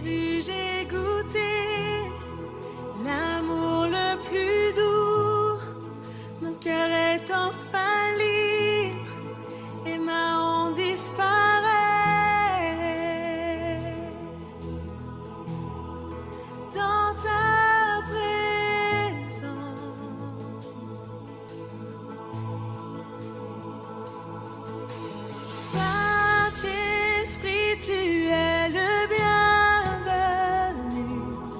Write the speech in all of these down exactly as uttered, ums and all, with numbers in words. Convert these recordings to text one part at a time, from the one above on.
vu, j'ai goûté l'amour le plus doux. Mon cœur est enfin libre et ma honte disparaît. Dans ta présence, Saint-Esprit, tu es le bienvenu.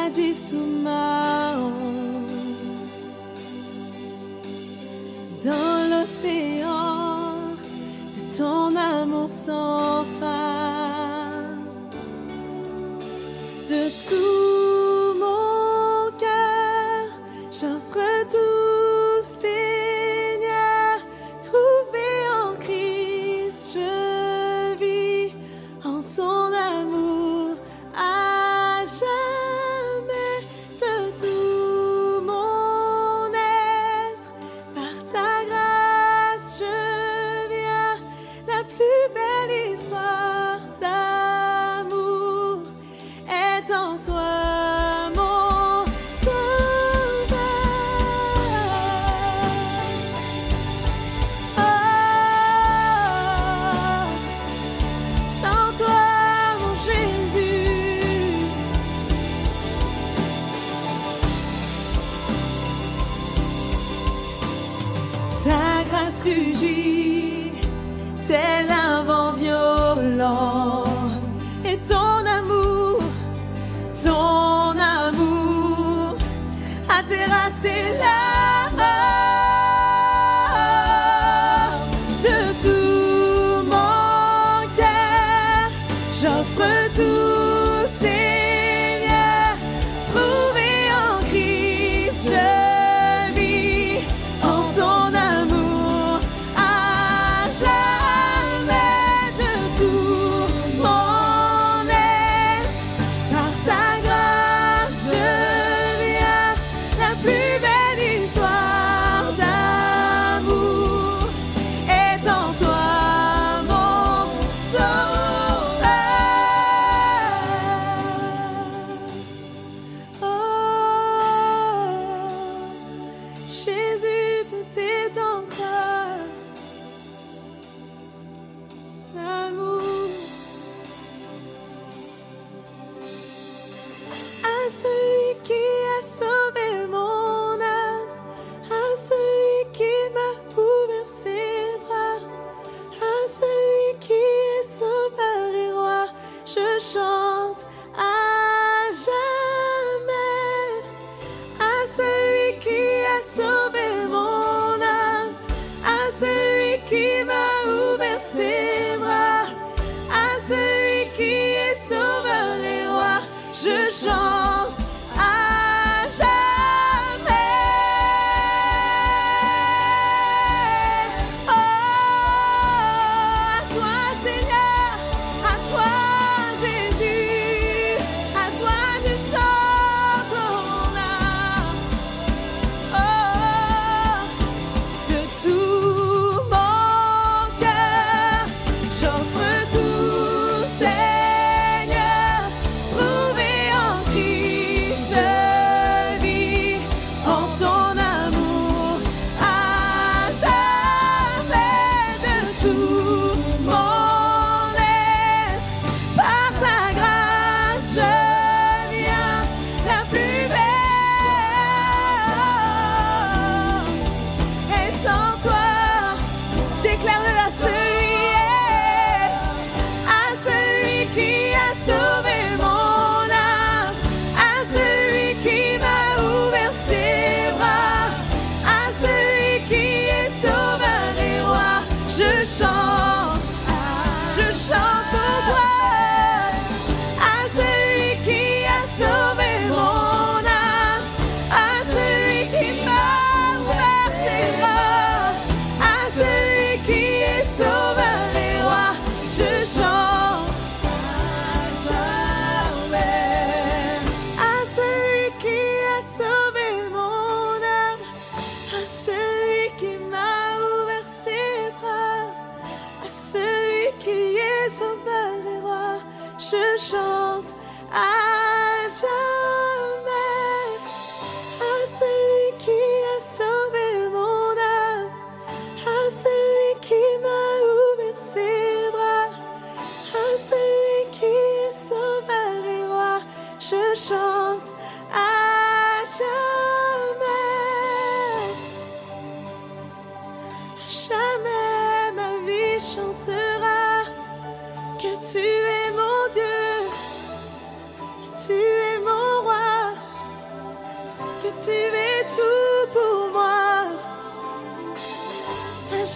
sous ma honte. Dans l'océan de ton amour sans fin, de tout mon cœur, j'offre tout, Seigneur. Trouvé en Christ, je vis en ton amour à jamais. De tout mon être, par ta grâce, je viens. La plus belle histoire d'amour est en toi, mon sauveur. Oh, en toi, mon Jésus. Ta grâce rugit, tel un vent violent, et ton amour, ton amour a terrassé la mort. De tout mon cœur, j'offre tout, Seigneur. Trouvé en Christ, je vis en ton amour à jamais. De tout mon être, par ta grâce, je viens. La plus belle histoire d'amour est en toi, mon sauveur. Oh, Jésus, tout est en toi. L'amour à celui qui a sauvé mon âme, à celui qui m'a ouvert ses bras, à celui qui est sauveur et roi, je chante à jamais. À celui qui a sauvé mon âme, à celui qui m'a ouvert ses bras, à celui qui est sauveur et roi, je chante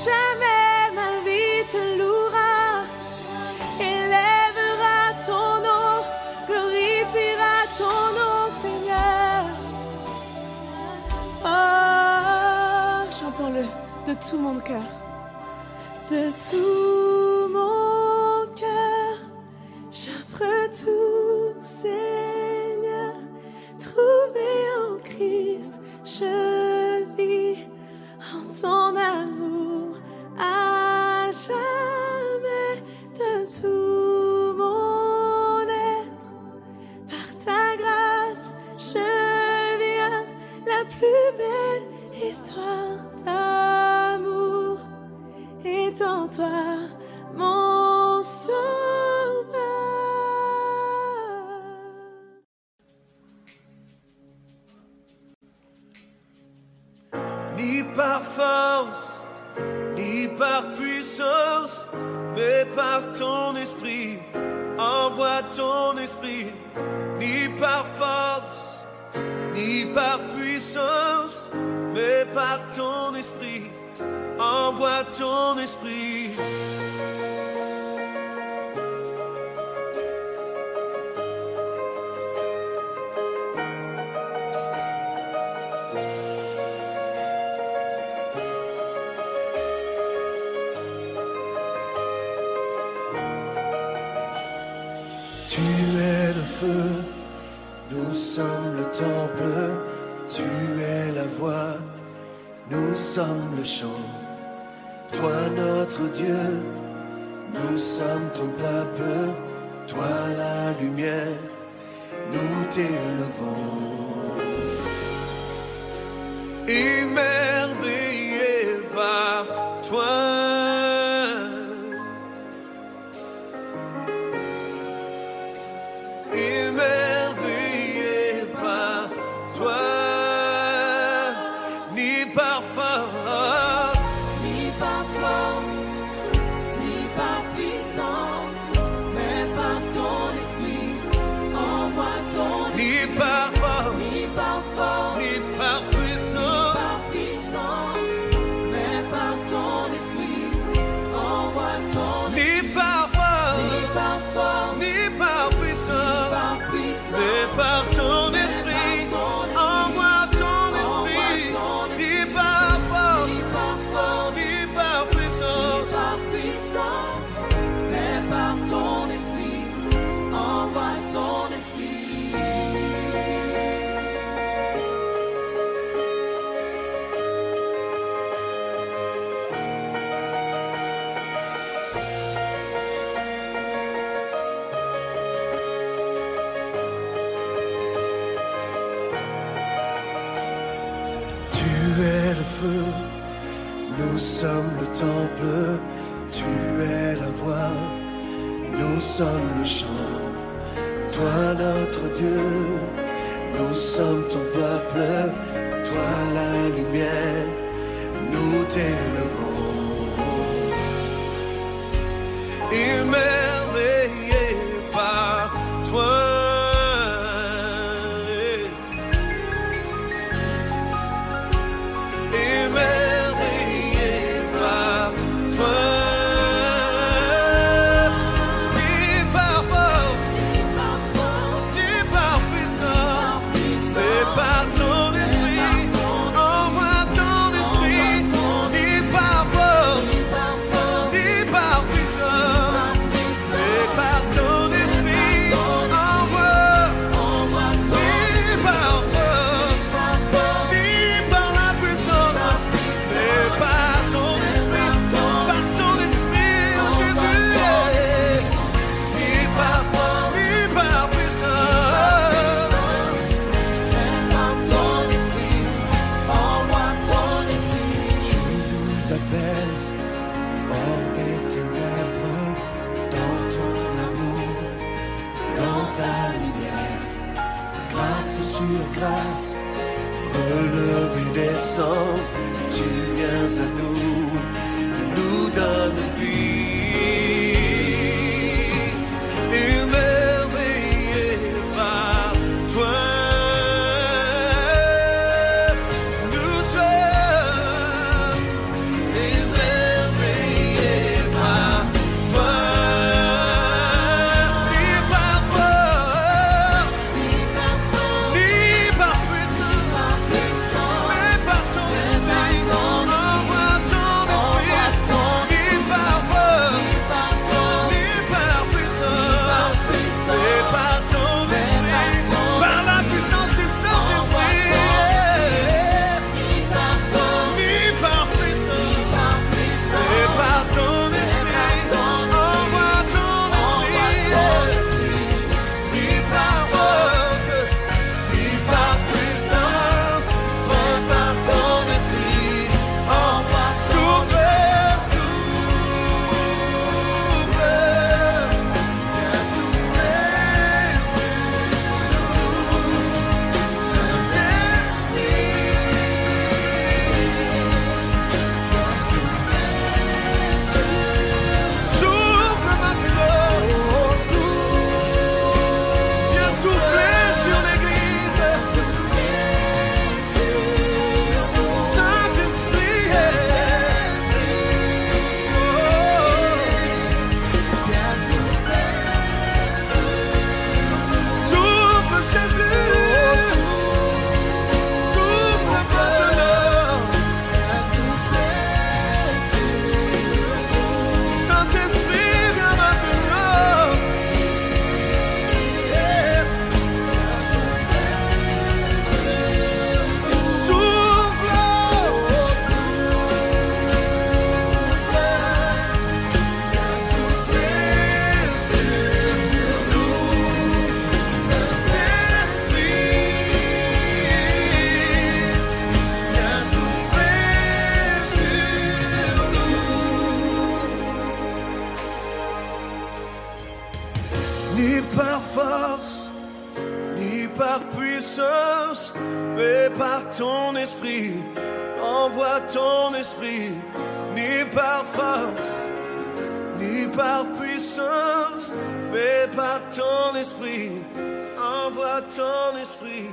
jamais ma vie te louera, élèvera ton nom, glorifiera ton nom, Seigneur. Oh, chantons-le de tout mon cœur, de tout mon cœur, j'offre tout, Seigneur, trouvé en Christ, je vis en ton amour à jamais, de tout mon être, par ta grâce, je viens, la plus belle histoire d'amour est en toi, mon sauveur. Ni par force, ni par puissance, mais par ton esprit, envoie ton esprit. Ni par force, ni par puissance, mais par ton esprit, envoie ton esprit. Tu es le feu, nous sommes le temple, tu es la voix, nous sommes le chant. Toi notre Dieu, nous sommes ton peuple, toi la lumière, nous t'élevons. Émerveillé par toi. Émerveillé par toi, ni par force, Ni par force, ni par puissance, mais par ton esprit, envoie ton esprit. ni par force, Ni par force, ni par ni puissance, par puissance, mais par ton esprit, envoie ton esprit. ni par force, Ni par force, ni par puissance, par puissance, mais par ton esprit, envoie ton esprit, ni par force, ni par force, ni par ni puissance. par puissance, mais par ton esprit, envoie ton esprit. Tu es le feu, nous sommes le temple, tu es la voix, nous sommes le chant. Toi notre Dieu, nous sommes ton peuple, toi la lumière, nous t'élevons. Émerveillé par toi. Émerveillé par toi, ni par force, ni par puissance, mais par ton esprit, envoie ton esprit, ni par force, ni par puissance, mais par ton esprit, envoie, ni par force, ni par la puissance. C'est par ton esprit, par ton esprit, oh Jésus, ni par force, ni par puissance. Tu nous appelles hors des ténèbres, dans ton amour, dans ta lumière, grâce sur grâce, relevé descend, tu viens à nous, nous donne vie. Émerveillé par toi, nous sommes émerveillés. puissance, mais par ton esprit. Envoie ton esprit, ni par force, ni par puissance, mais par ton esprit. Envoie ton esprit.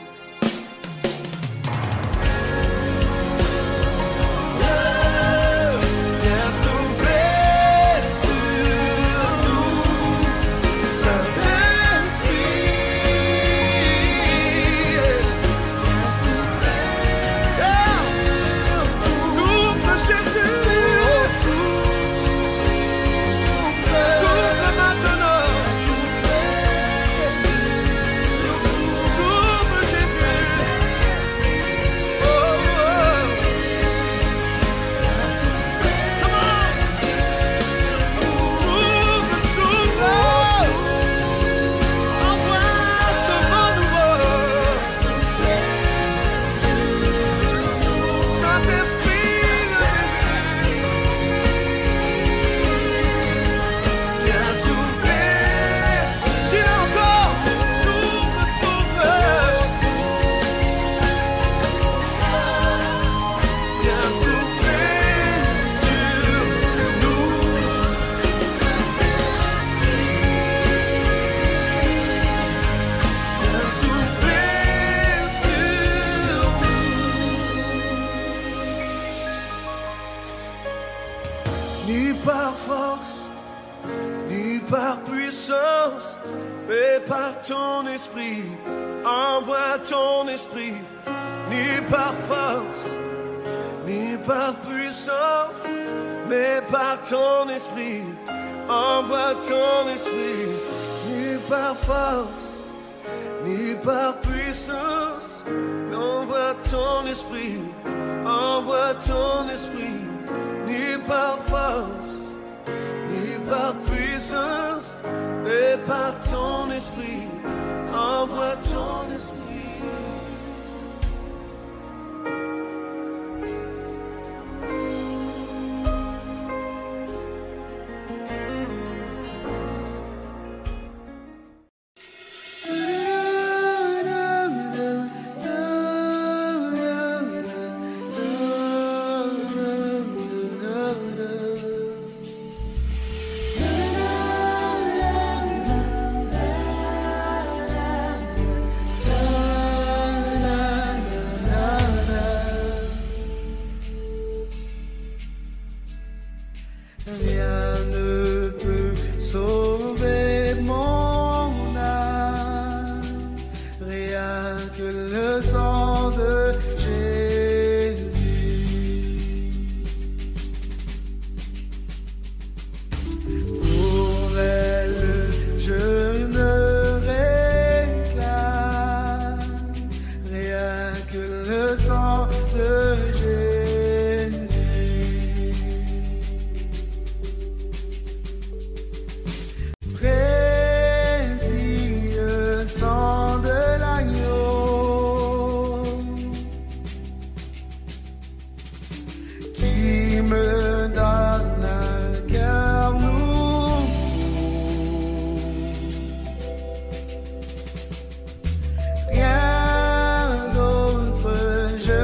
Ni par force, ni par puissance, mais par ton esprit. Envoie ton esprit. Ni par force, ni par puissance, mais par ton esprit. Envoie ton esprit. Ni par force, ni par puissance, mais envoie ton esprit. Envoie ton esprit. Ni par force, ni par puissance, mais par ton esprit. Envoie ton esprit. Rien ne peut sauver mon âme, rien que le sang de Jésus. Pour elle, je ne réclame rien que le sang de Jésus. Me donne un cœur nouveau, rien d'autre je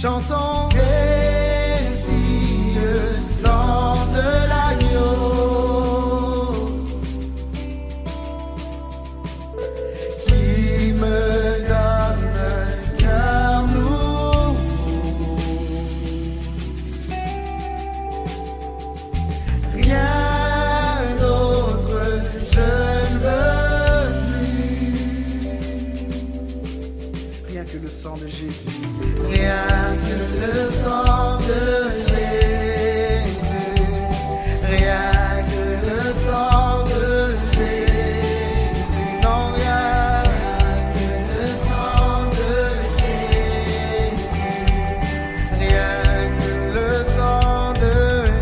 Chantons ainsi le sang de l'agneau qui me donne un cœur nouveau. Rien d'autre je ne veux plus. Rien que le sang de Jésus. Rien que le sang de Jésus, rien que le sang de Jésus, non rien que le sang de Jésus, rien que le sang de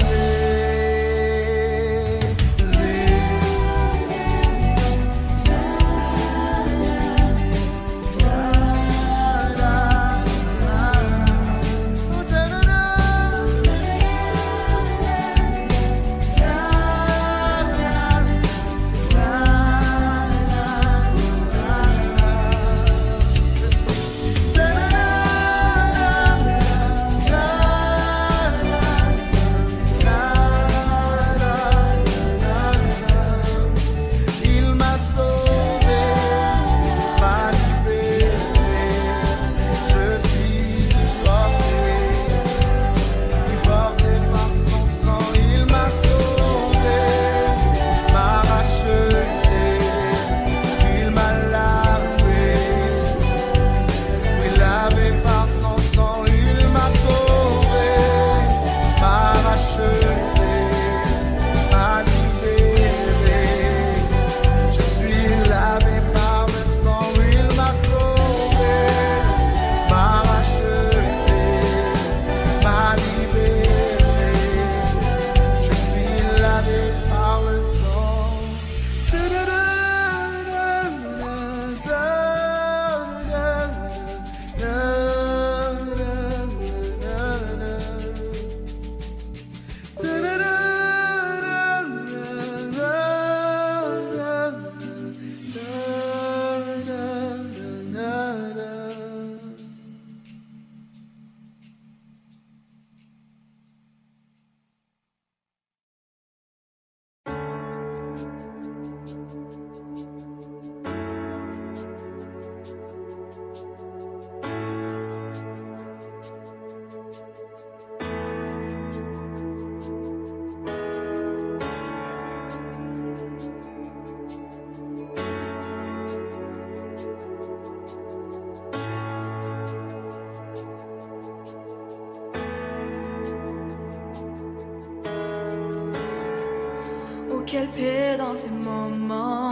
Quelle paix dans ces moments,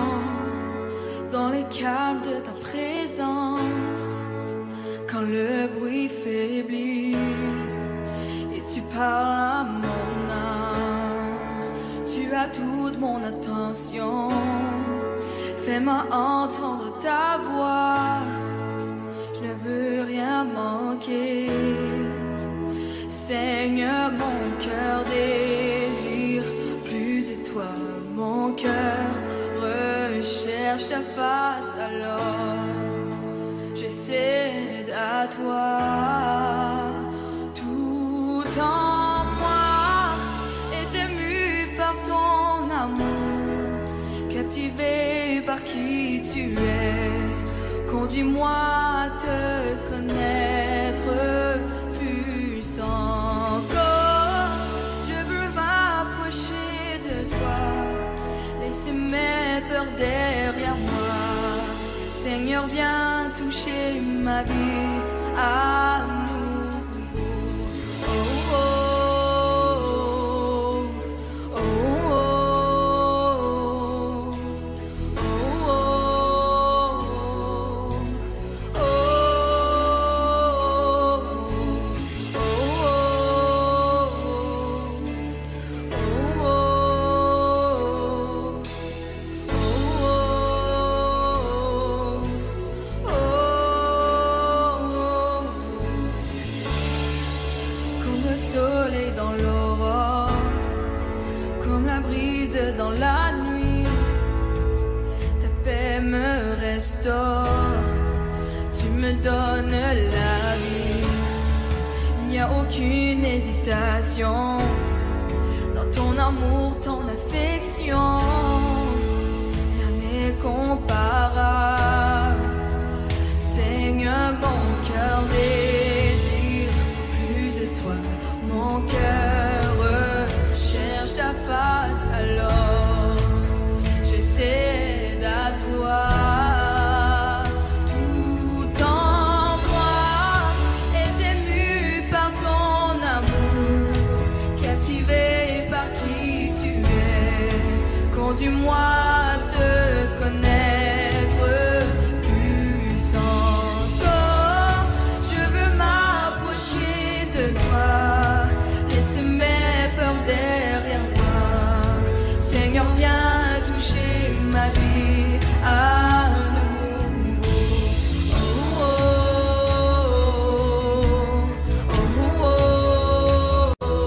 dans les calmes de ta présence, quand le bruit faiblit et tu parles à mon âme. Tu as toute mon attention, fais-moi entendre ta voix. Je ne veux rien manquer, Seigneur, mon cœur désire plus de toi. Mon cœur recherche ta face, alors je cède à toi. Tout en moi est ému par ton amour, captivé par qui tu es. Conduis-moi à te connaître plus encore. Je veux m'approcher de toi, laisser mes peurs derrière moi. Seigneur, viens toucher ma vie à nouveau. Oh, oh, oh, oh, oh, oh, oh, dans la nuit, ta paix me restaure, tu me donnes la vie. aucune hésitation dans ton amour, ton affection. Rien n'est comparable. Seigneur, mon cœur désire plus de toi. Mon cœur recherche ta face, alors j'essaie à toi. Tout en moi est ému par ton amour, captivé par qui tu es. Conduis-moi à te connaître plus encore. Je veux m'approcher de toi, laisse mes peurs derrière moi. Seigneur, viens toucher ma vie à nouveau. Oh, oh, oh, oh, oh, oh,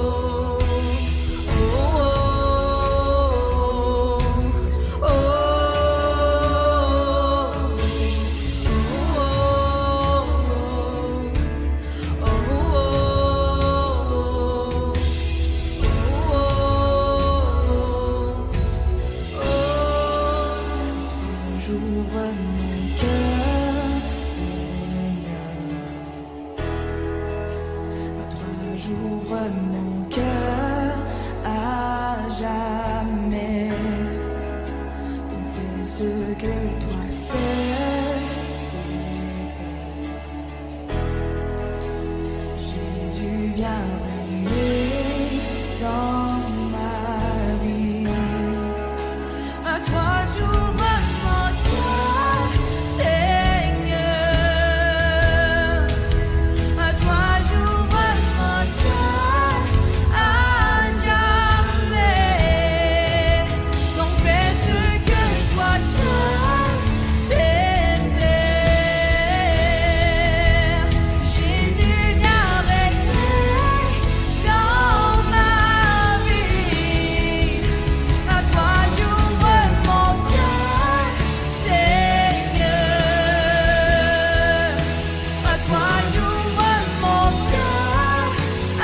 oh, oh, oh. J'ouvre mon cœur, Seigneur. À toi j'ouvre mon cœur à jamais. Donc fais ce que toi seul sais faire. Jésus, viens régner dans ma vie. À toi j'ouvre mon cœur, Seigneur. À toi j'ouvre mon cœur à jamais. Donc fais ce que toi seul sais faire. Jésus, viens régner dans ma vie. À toi j'ouvre mon cœur, Seigneur. À toi j'ouvre mon cœur à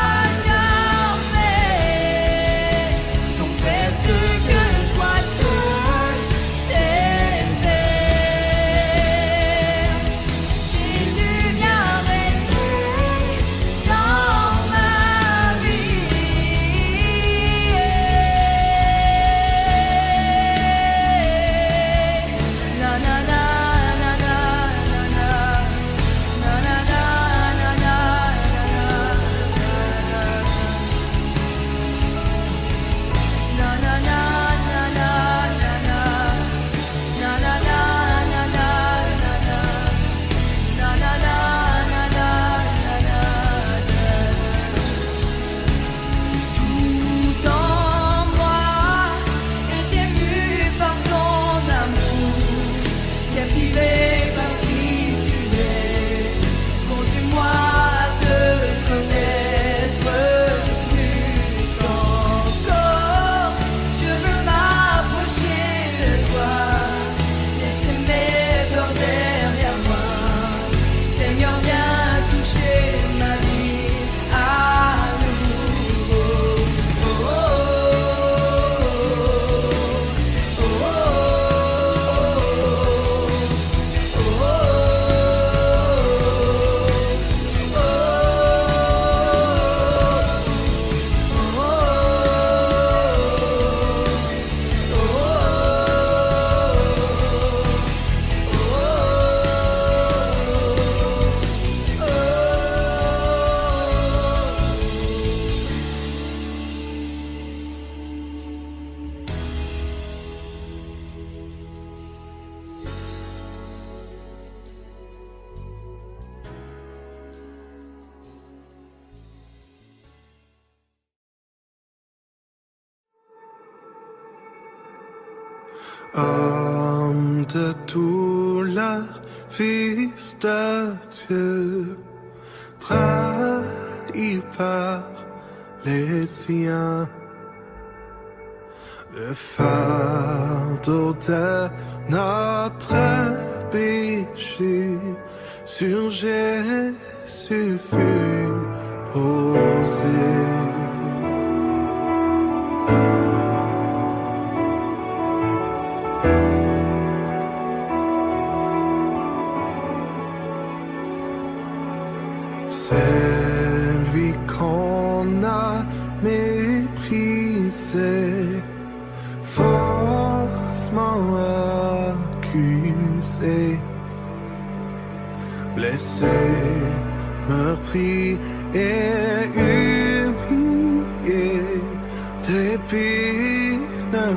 jamais. Donc fais ce que toi seul sais faire. Jésus, viens régner dans ma vie. Na na na na na na na. Na na na na na na na. Na na na na na na na. Na na na na na na na. Na na na na na na na. Tout en moi est ému par ton amour, captivé par qui tu es. Conduis-moi à te connaître plus encore. Je veux m'approcher de toi, laisser mes peurs derrière moi. Seigneur, viens toucher ma vie à nouveau. Oh, oh, oh, oh, oh, oh, Homme de tout la fils de Dieu, trahi par les siens, le fardeau de notre péché sur Jésus fut oser. C'est lui qu'on a méprisé, faussement accusé, blessé, meurtri et humilié, d'épines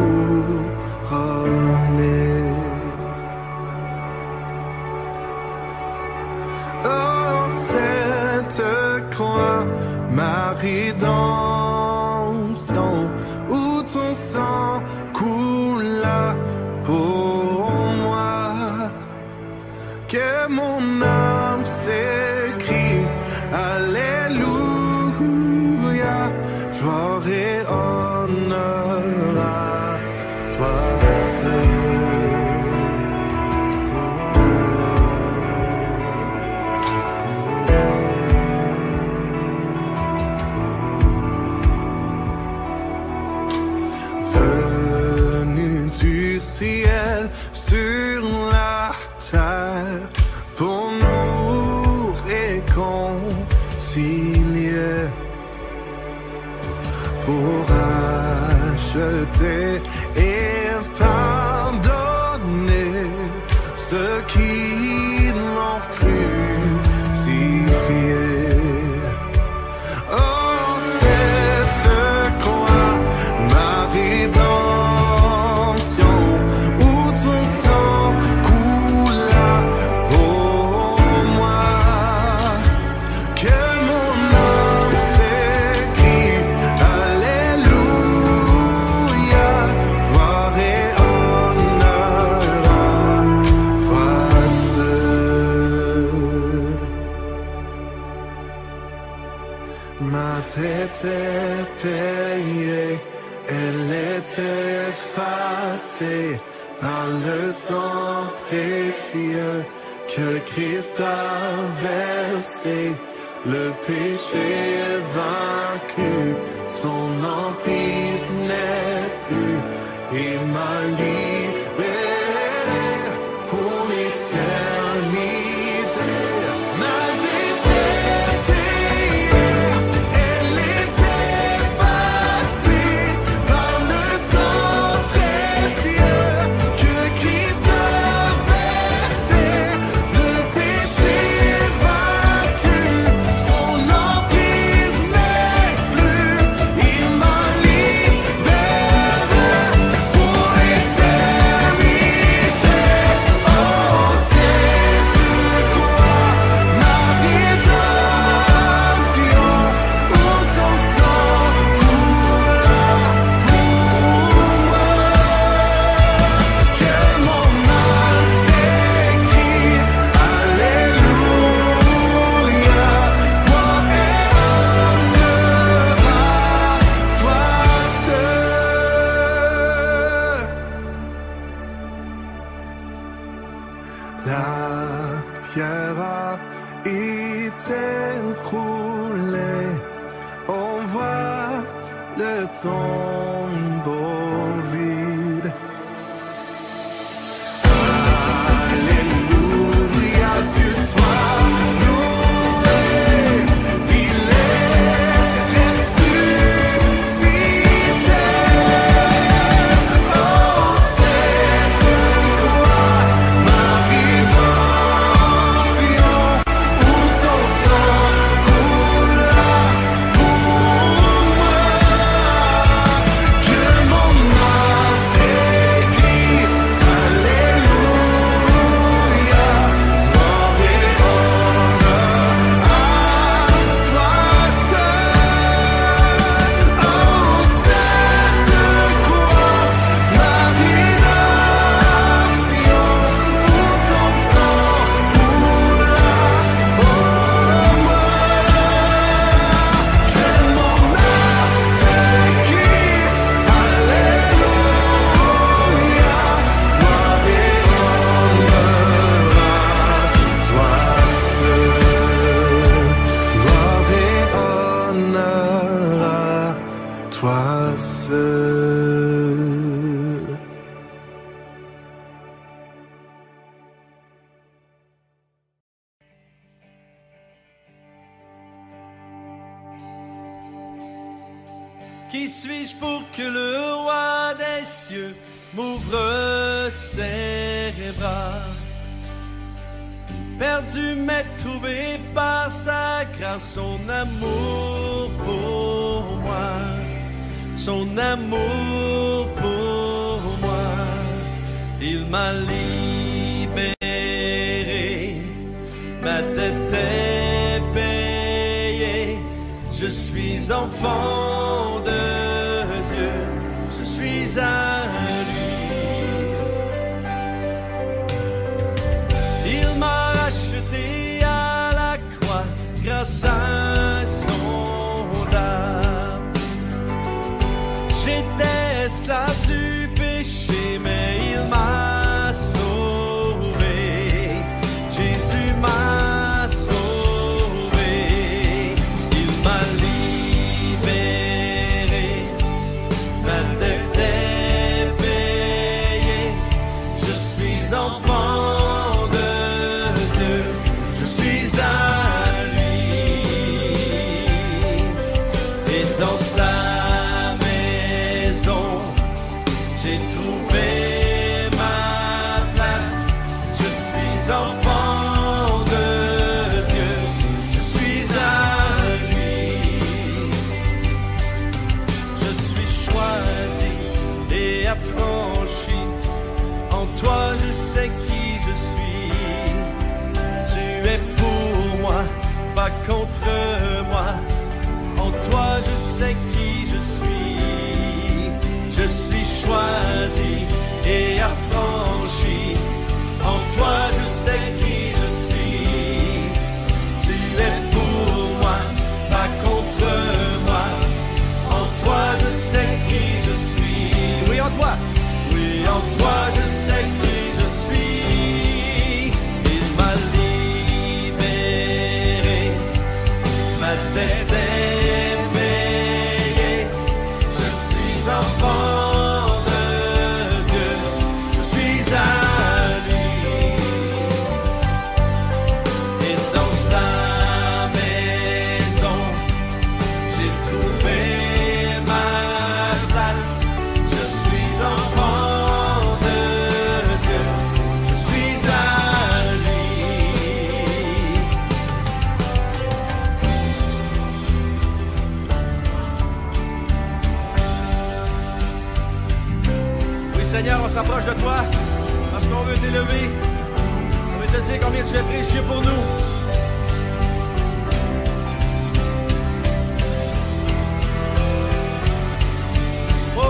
couronnées. Oh, cette croix, ma rédemption, où ton sang coula pour moi, que mon âme s'écrie, Alléluia, gloire et honneur à toi seul. Du ciel sur la terre pour nous réconcilier, pour acheter et pardonner ceux qui l'ont crucifié. Oh, cette croix, ma rédemption, ma tête est payée, elle est effacée par le sang précieux que Christ a versé. Le péché est vaincu, son emprise n'est plus, et m'a libéré pour l'éternité. Ma dette est payée, elle est effacée par le sang précieux que Christ a versé. Le péché est vaincu, son emprise n'est plus, il m'a libéré pour l'éternité. Oh, cette croix, ma rédemption, où ton sang coula pour moi, que mon âme s'écrie, Alléluia, gloire et honneur à toi seul. La pierre a été roulée, on voit le tombeau vide. Alléluia, tu sois loué, il est ressuscité. Oh, cette croix, ma rédemption, où ton sang coula pour moi, Qui suis-je pour que le roi des cieux m'ouvre ses bras? Perdu mais trouvé par sa grâce, son amour pour moi, son amour pour moi. Il m'a libéré, ma dette est payée. Je suis enfant de Dieu, je suis à lui. Il m'a racheté à la croix grâce à son âme. J'étais esclave du péché, mais il m'a sauvé. Jésus m'a sauvé. Il m'a libéré. Ma dette est payée. Je suis enfant de Dieu. Je suis à lui. Et dans sa maison, j'ai trouvé ma place. Je suis enfant de Dieu. Je suis à lui. Je suis choisi et affranchi. En toi, je sais qui je suis. Tu es pour moi, pas contre moi. En toi, je sais qui je suis. Je suis choisi et affranchi. En toi, je sais qui je suis. Tu es pour moi, pas contre moi. En toi, je sais qui je suis. Oui, en toi. Oui, en toi, je sais qui je suis. Il m'a libéré. Ma dette est payée. Je suis enfant de Dieu. Je suis à lui. Et dans sa maison, j'ai trouvé ma place. Je suis enfant de Dieu. Je suis à lui. Oui, Seigneur, on s'approche de toi parce qu'on veut t'élever. On veut te dire combien tu es précieux pour nous. Oh,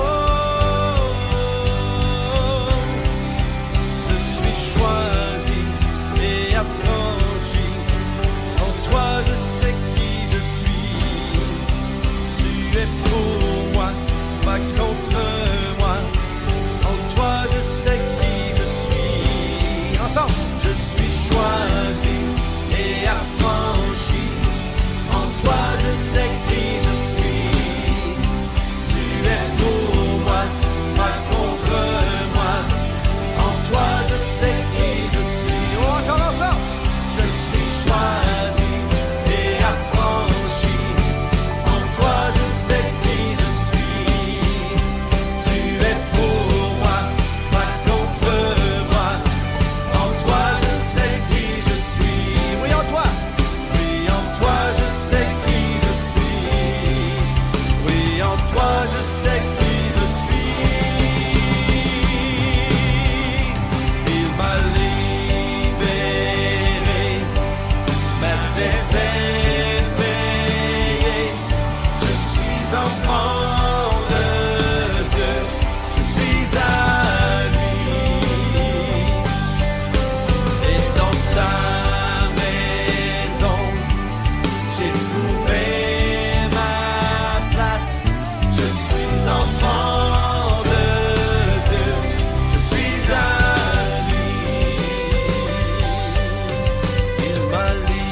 je suis choisi et affranchi. En toi, je sais qui je suis. Tu es pour moi, pas contre moi. En toi, je sais qui je suis. Ensemble, je suis choisi et affranchi. En toi, je sais qui je suis. Tu es pour moi, pas contre moi. En toi, je sais qui je suis. Oh, encore ensemble. Je suis choisi et affranchi. En toi, je sais qui je suis. Tu es pour moi, pas contre moi. En toi, je sais qui je suis. Oui, en toi. Oui, en toi, je sais qui je suis. Oui, en toi, je sais qui je suis. Il m'a libéré. Ma dette est payée. Je suis enfant de Dieu. Je suis à lui. Et dans sa maison, j'ai trouvé ma place. Je suis enfant de Dieu. Je suis à lui. Il m'a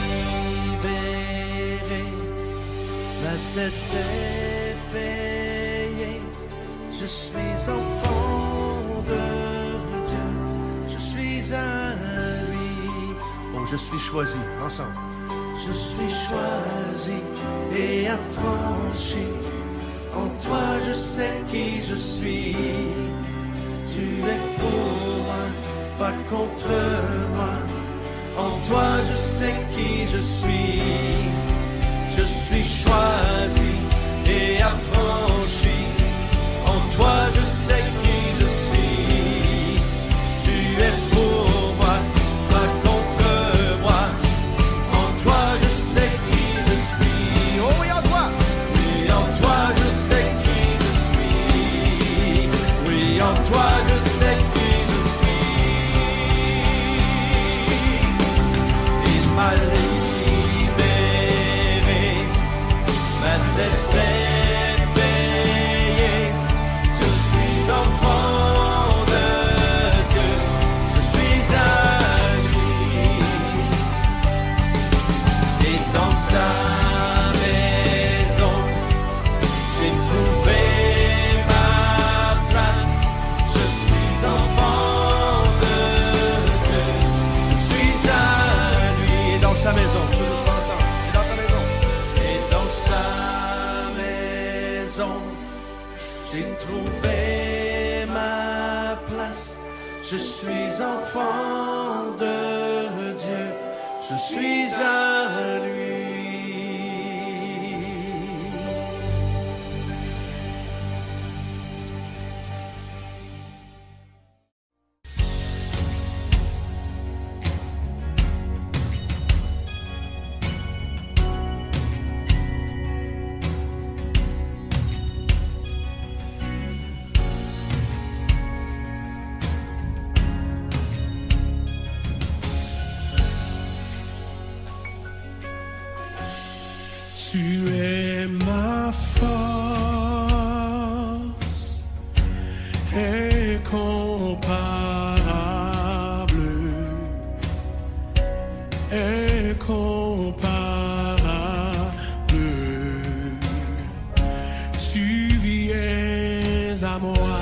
libéré. Ma dette est payée. Je suis enfant de Dieu. Je suis à lui. Oh, je suis choisi. Ensemble. Je suis choisi et affranchi. En toi je sais qui je suis. Tu es pour moi, pas contre moi. En toi je sais qui je suis. Je suis choisi et affranchi. En toi je sais qui je suis. Tu es pour moi, pas contre moi. En toi je sais qui je suis. Oh oui, en toi. Oui, en toi je sais qui je suis. Oui, en toi je sais qui je suis. Il m'a libéré. Ma dette est payée. Je suis enfant de Dieu. Je suis à lui. Et dans sa maison, j'ai trouvé ma place. Je suis enfant de Dieu. Je suis à lui. Et dans sa maison, que nous soyons ensemble. Et dans sa maison. Et dans sa maison, j'ai trouvé ma place. Je suis enfant de Dieu. Je suis à lui. Tu es ma force incomparable, incomparable. Tu viens à moi.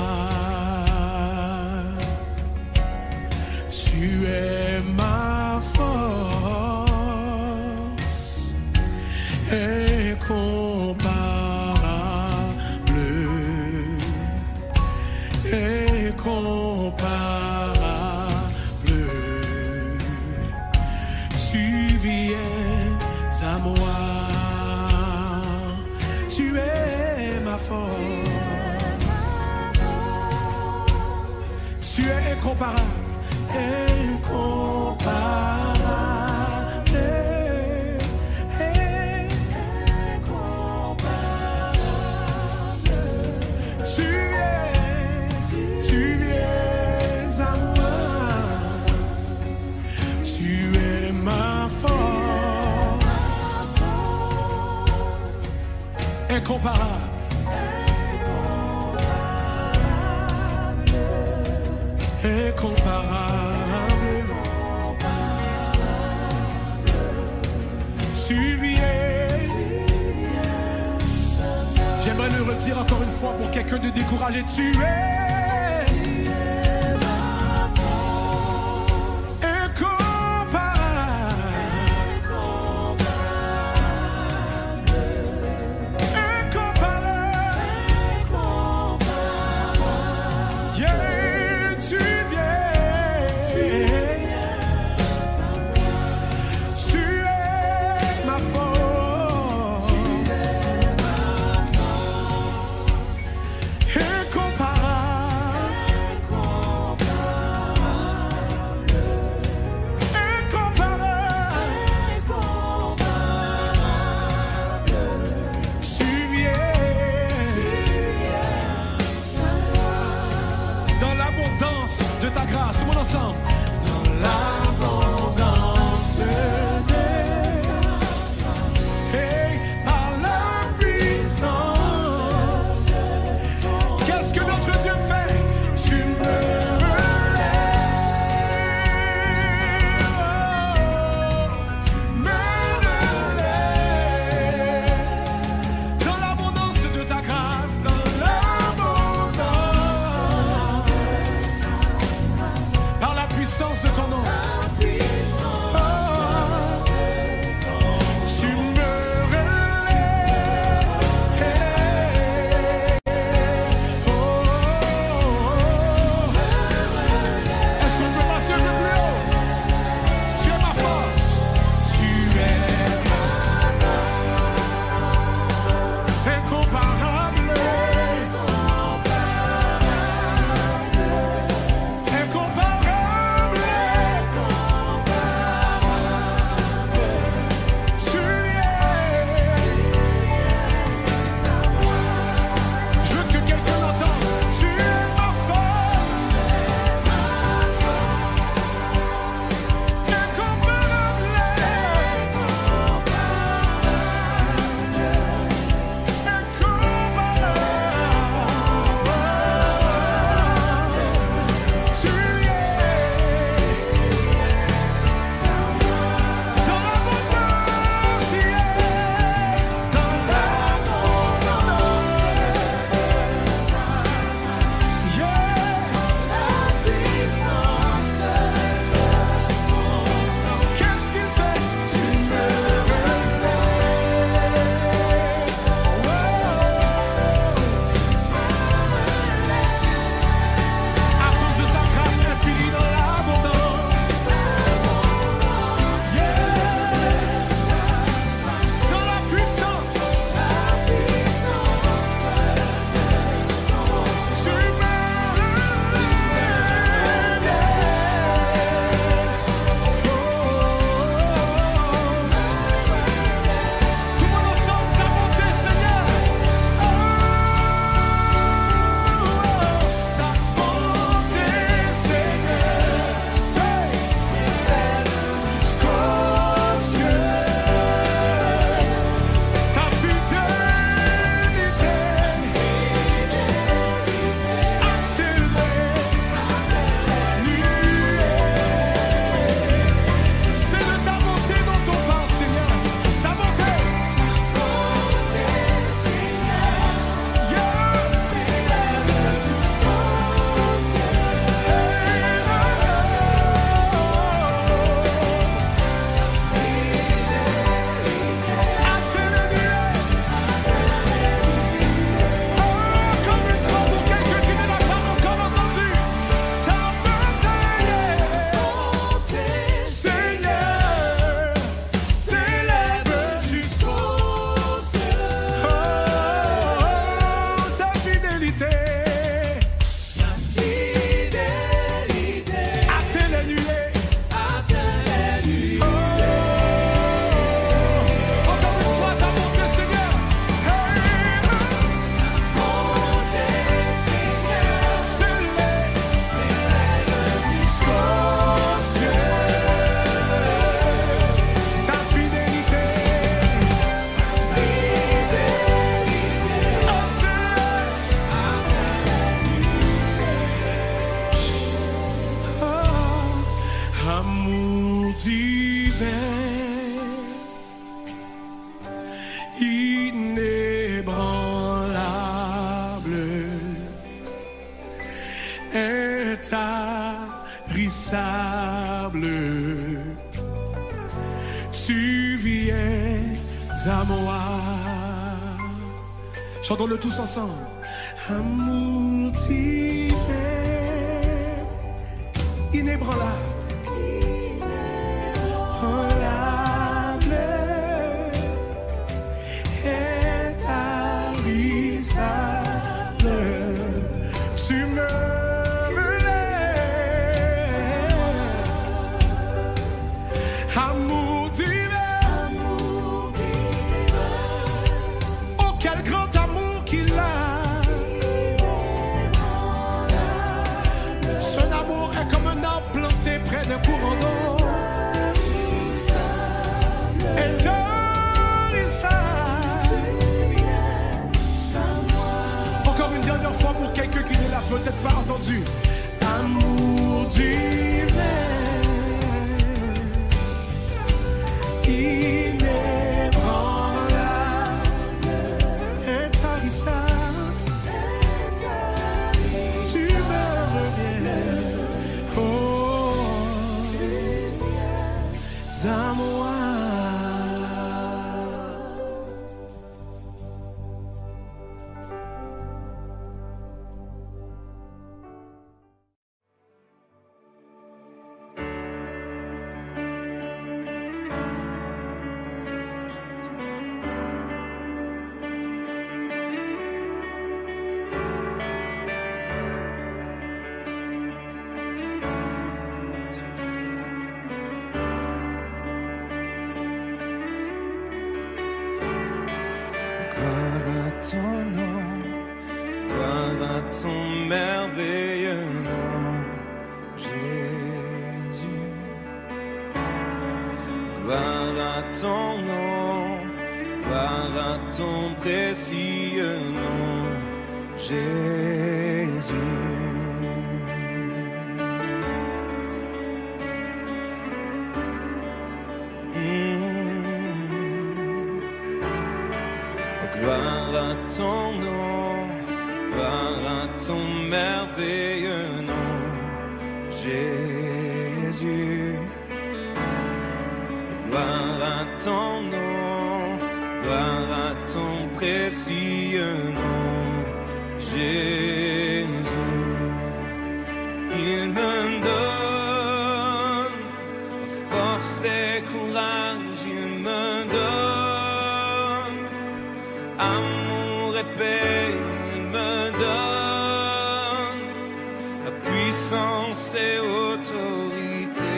Tu es ma force incomparable, incomparable. Tu viens à moi. Tu es ma force. Tu es incomparable, incomparable. Tu viens, tu viens à moi. Tu es ma force incomparable, incomparable. Tu viens. J'aimerais le redire encore une fois pour quelqu'un de découragé. Tu es incomparable. intarissable. Tu viens à moi. Chantons-le tous ensemble. Amour divin, inébranlable. Tu me relèves, amour divin, amour divin. Oh, quel grand amour qu'il a. Son amour est comme un arbre planté près d'un courant d'eau. Encore une dernière fois pour quelqu'un qui ne l'a peut-être pas entendu. Amour divin, inébranlable, intarissable, tu me reviens, oh, tu viens à moi. Ton nom, gloire à ton merveilleux nom, Jésus. Gloire à ton nom, gloire à ton précieux nom, Jésus. Gloire à ton nom, gloire à ton merveilleux nom, Jésus. Gloire à ton nom, gloire à ton précieux nom, Jésus. Il me donne force et courage, il me donne amour et paix, il me donne la puissance et autorité.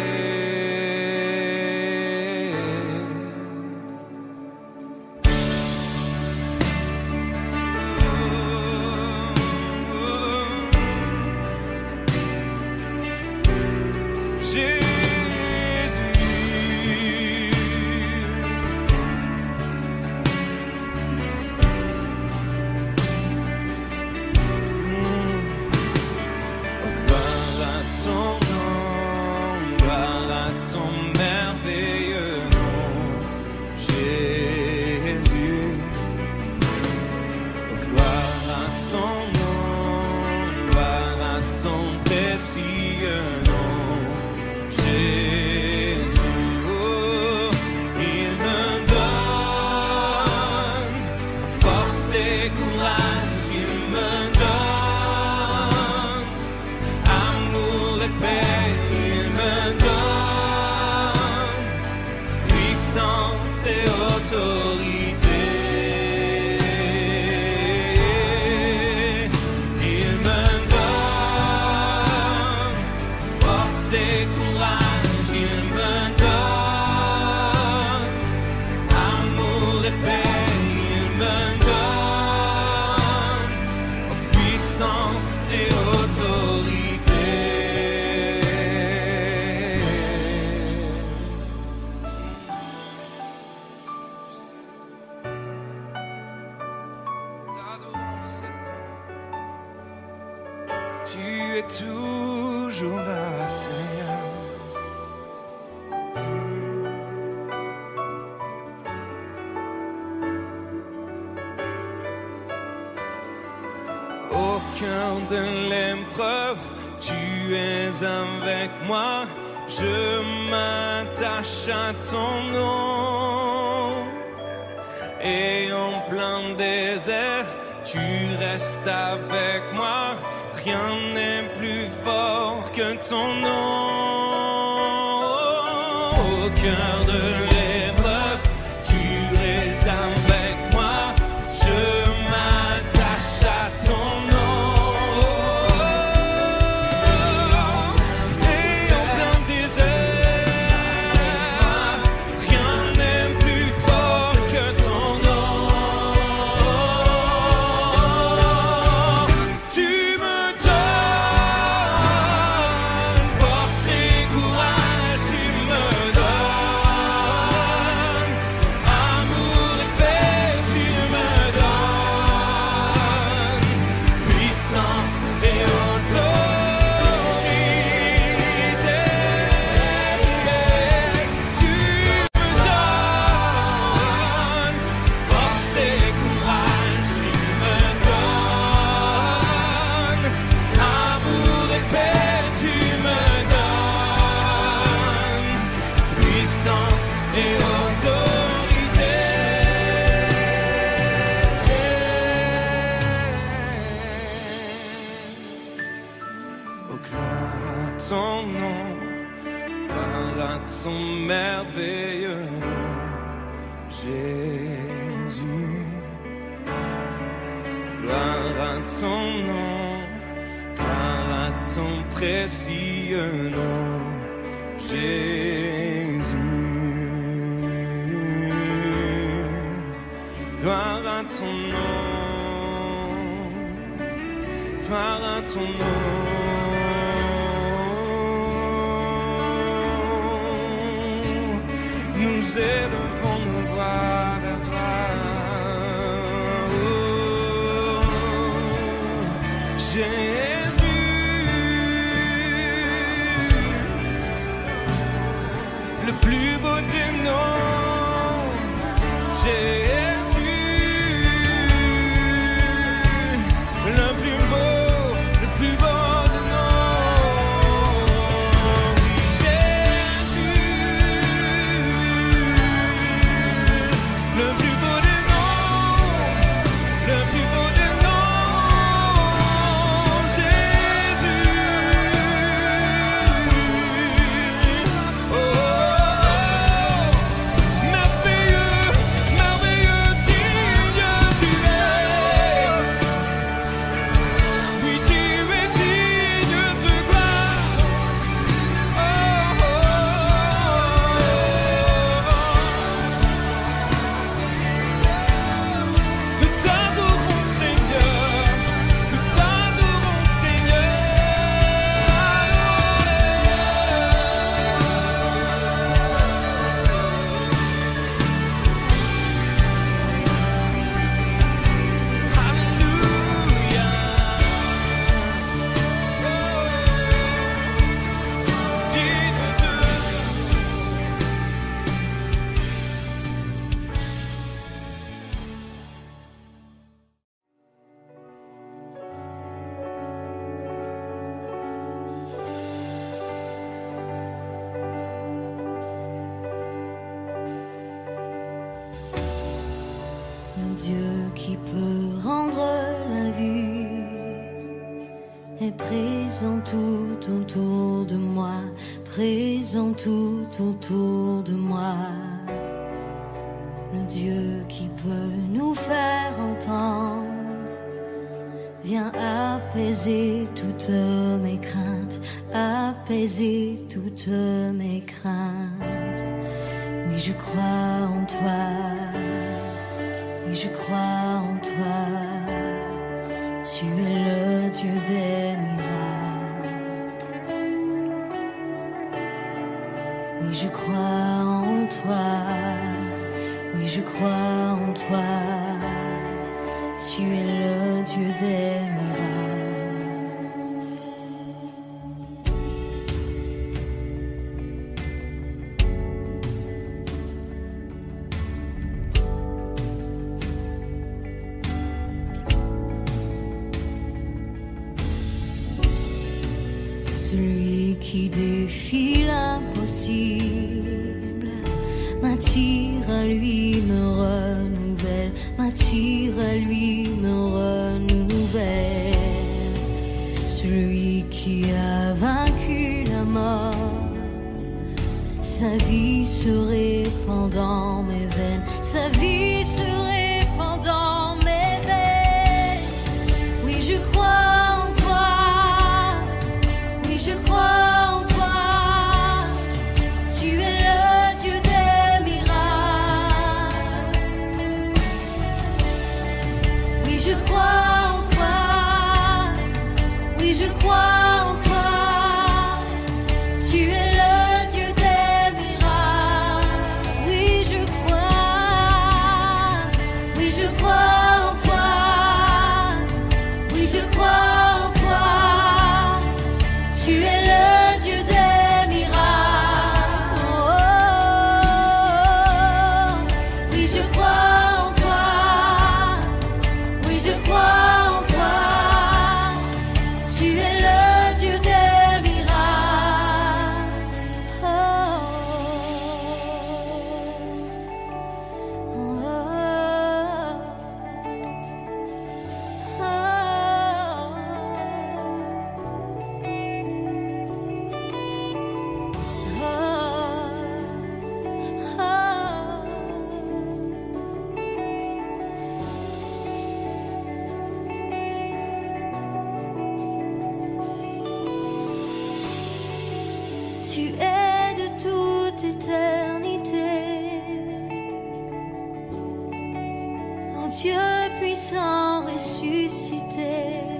Oh, oh, oh. Jésus. Tu es toujours là, Seigneur. Au cœur de l'épreuve, tu es avec moi, je m'attache à ton nom. Et en plein désert, tu restes avec moi, rien n'est plus fort que ton nom. Au cœur de l'épreuve, tu es avec moi, je m'attache à ton nom. Et en plein désert, rien n'est plus fort que ton nom. Tu me donnes force et courage, tu me donnes amour et paix, tu me donnes puissance et autorité. Tu me donnes force et courage, tu me donnes amour et paix, tu me donnes puissance et autorité. Oh, gloire à ton nom, gloire à ton merveilleux nom, Jésus. Gloire à ton nom, gloire à ton précieux nom, Jésus. Gloire à ton nom, gloire à ton nom. Nous élevons nos voix vers toi. Oh, Jésus, le plus beau des noms, Jésus, le plus beau, le plus beau des noms. Oui, Jésus, le plus beau des noms, le plus beau des noms, Jésus. Oh, merveilleux, merveilleux, digne tu es. Oui, tu es digne de gloire. Oh, oh, oh. Nous t'adorons, Seigneur. Nous t'adorons, Seigneur. Alléluia. Digne de Le Dieu qui peut rendre la vue est présent tout autour de moi, présent tout autour de moi. Le Dieu qui peut nous faire entendre vient apaiser toutes mes craintes, apaiser toutes mes craintes. Oui, je crois en toi. Oui, je crois en toi, tu es le Dieu des miracles. Oui, je crois en toi, oui, je crois en toi, tu es le Dieu des miracles. celui qui défie l'impossible, m'attire à lui, me renouvelle, m'attire à lui, me renouvelle. Celui qui a vaincu la mort, sa vie se répand dans mes veines, sa vie se répand dans mes veines. Oui, je crois en toi, oui, je crois en toi, tu es le Dieu des miracles. Oui, je crois en toi, oui, je crois en toi, tu es le Dieu des miracles. Oui, je crois, oui, je crois en toi, oui, je crois en toi, tu es le Dieu des miracles. Oh, oui, je crois en toi, oui, je crois en toi, tu es le Dieu des miracles. Oh, oh, oh, tu es de toute éternité, en Dieu puissant ressuscité.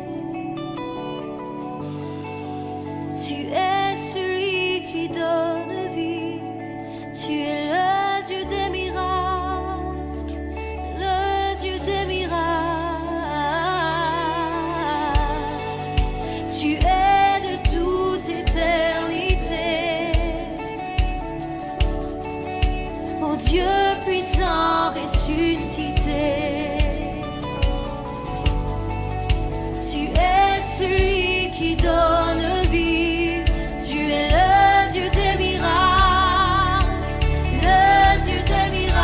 Tu es celui qui donne vie, tu es le Dieu des miracles, le Dieu des miracles. Tu es de toute éternité, oh Dieu puissant ressuscité. Tu es celui qui donne vie, tu es le Dieu des miracles, le Dieu des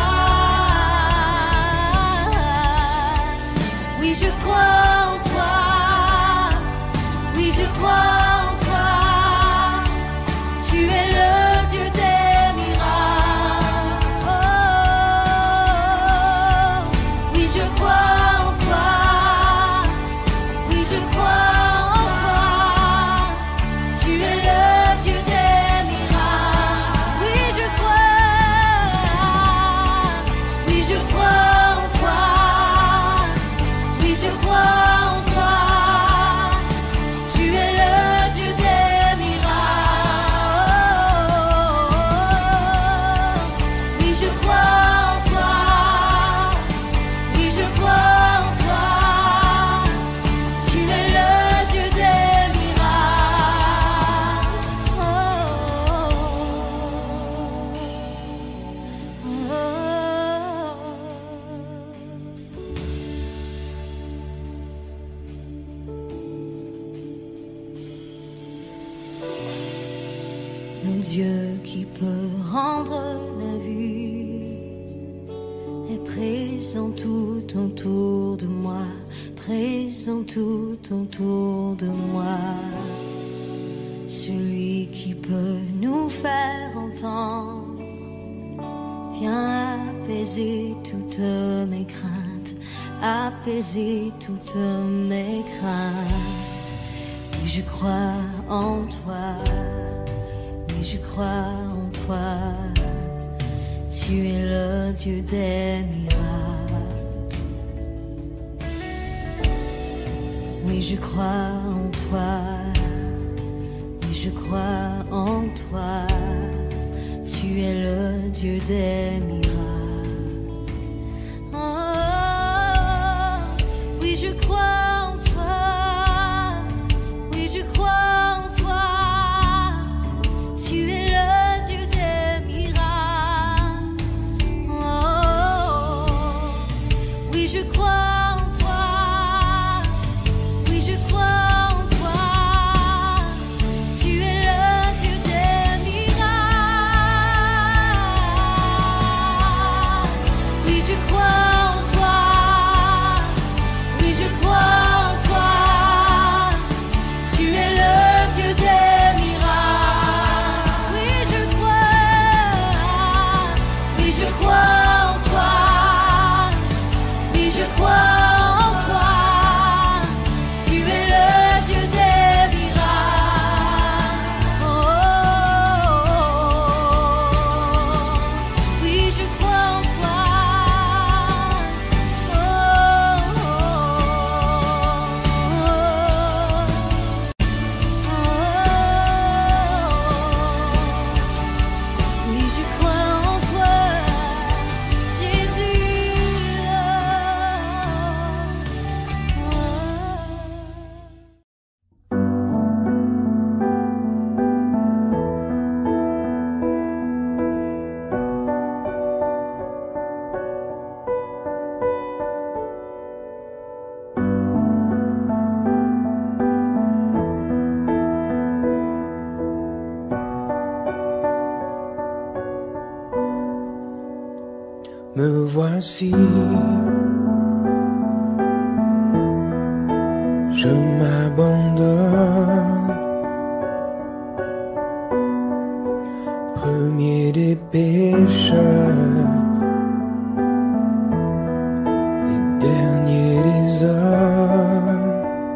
miracles. Oui, je crois en toi, oui, je crois en toi, tu es le Dieu des miracles. Oh, oui, je crois en toi, oui, je crois en toi, tu es le Dieu des miracles. Oui, je crois, oui, je crois en toi, oui, je crois en toi, tu es le Dieu des miracles. Oui, je crois en toi, oui, je crois en toi, tu es le Dieu des miracles. Oh, oh, oh. Le Dieu qui peut rendre la vue est présent tout autour de moi, présent tout autour de moi. Celui qui peut nous faire entendre vient apaiser toutes mes craintes, apaiser toutes mes craintes. Et je crois en toi, et je crois en toi, tu es le Dieu des miracles. Oui, je crois en toi, et je crois en toi, tu es le Dieu des miracles. Oh, oui, je crois en toi, oui, je crois en toi, tu es le Dieu des miracles. Oh, oui, je crois en toi, oui, je crois en toi, tu es je crois en toi. Tu es le Dieu des miracles. Oh, oh, oh, oh. Oui, je crois en toi. Oh, oh, oh, oh, oh. Oui, je crois en toi, Jésus. Me voici, je m'abandonne, premier des pécheurs et dernier des hommes,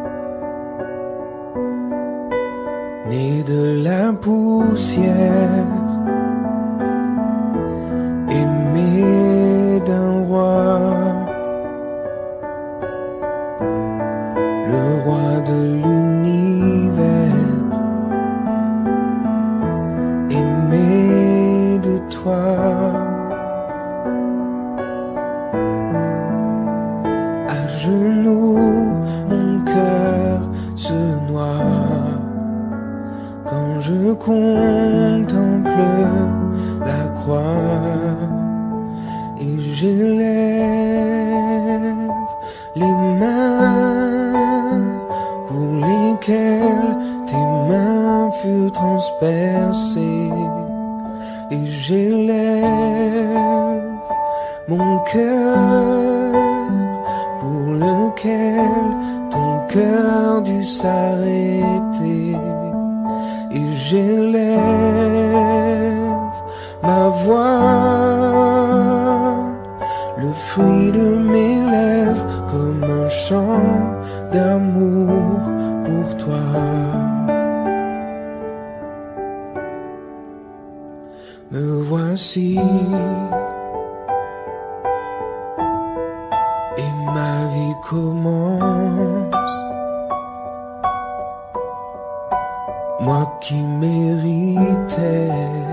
né de la poussière, aimé d'un roi, le roi de l'univers, aimé de toi. À genoux, mon cœur se noie quand je contemple la croix. Et j'élève les mains pour lesquelles tes mains furent transpercées. Et j'élève mon cœur pour lequel ton cœur dut s'arrêter. Et j'élève ma voix, le fruit de mes lèvres, comme un chant d'amour pour toi. Me voici, et ma vie commence. Moi qui méritais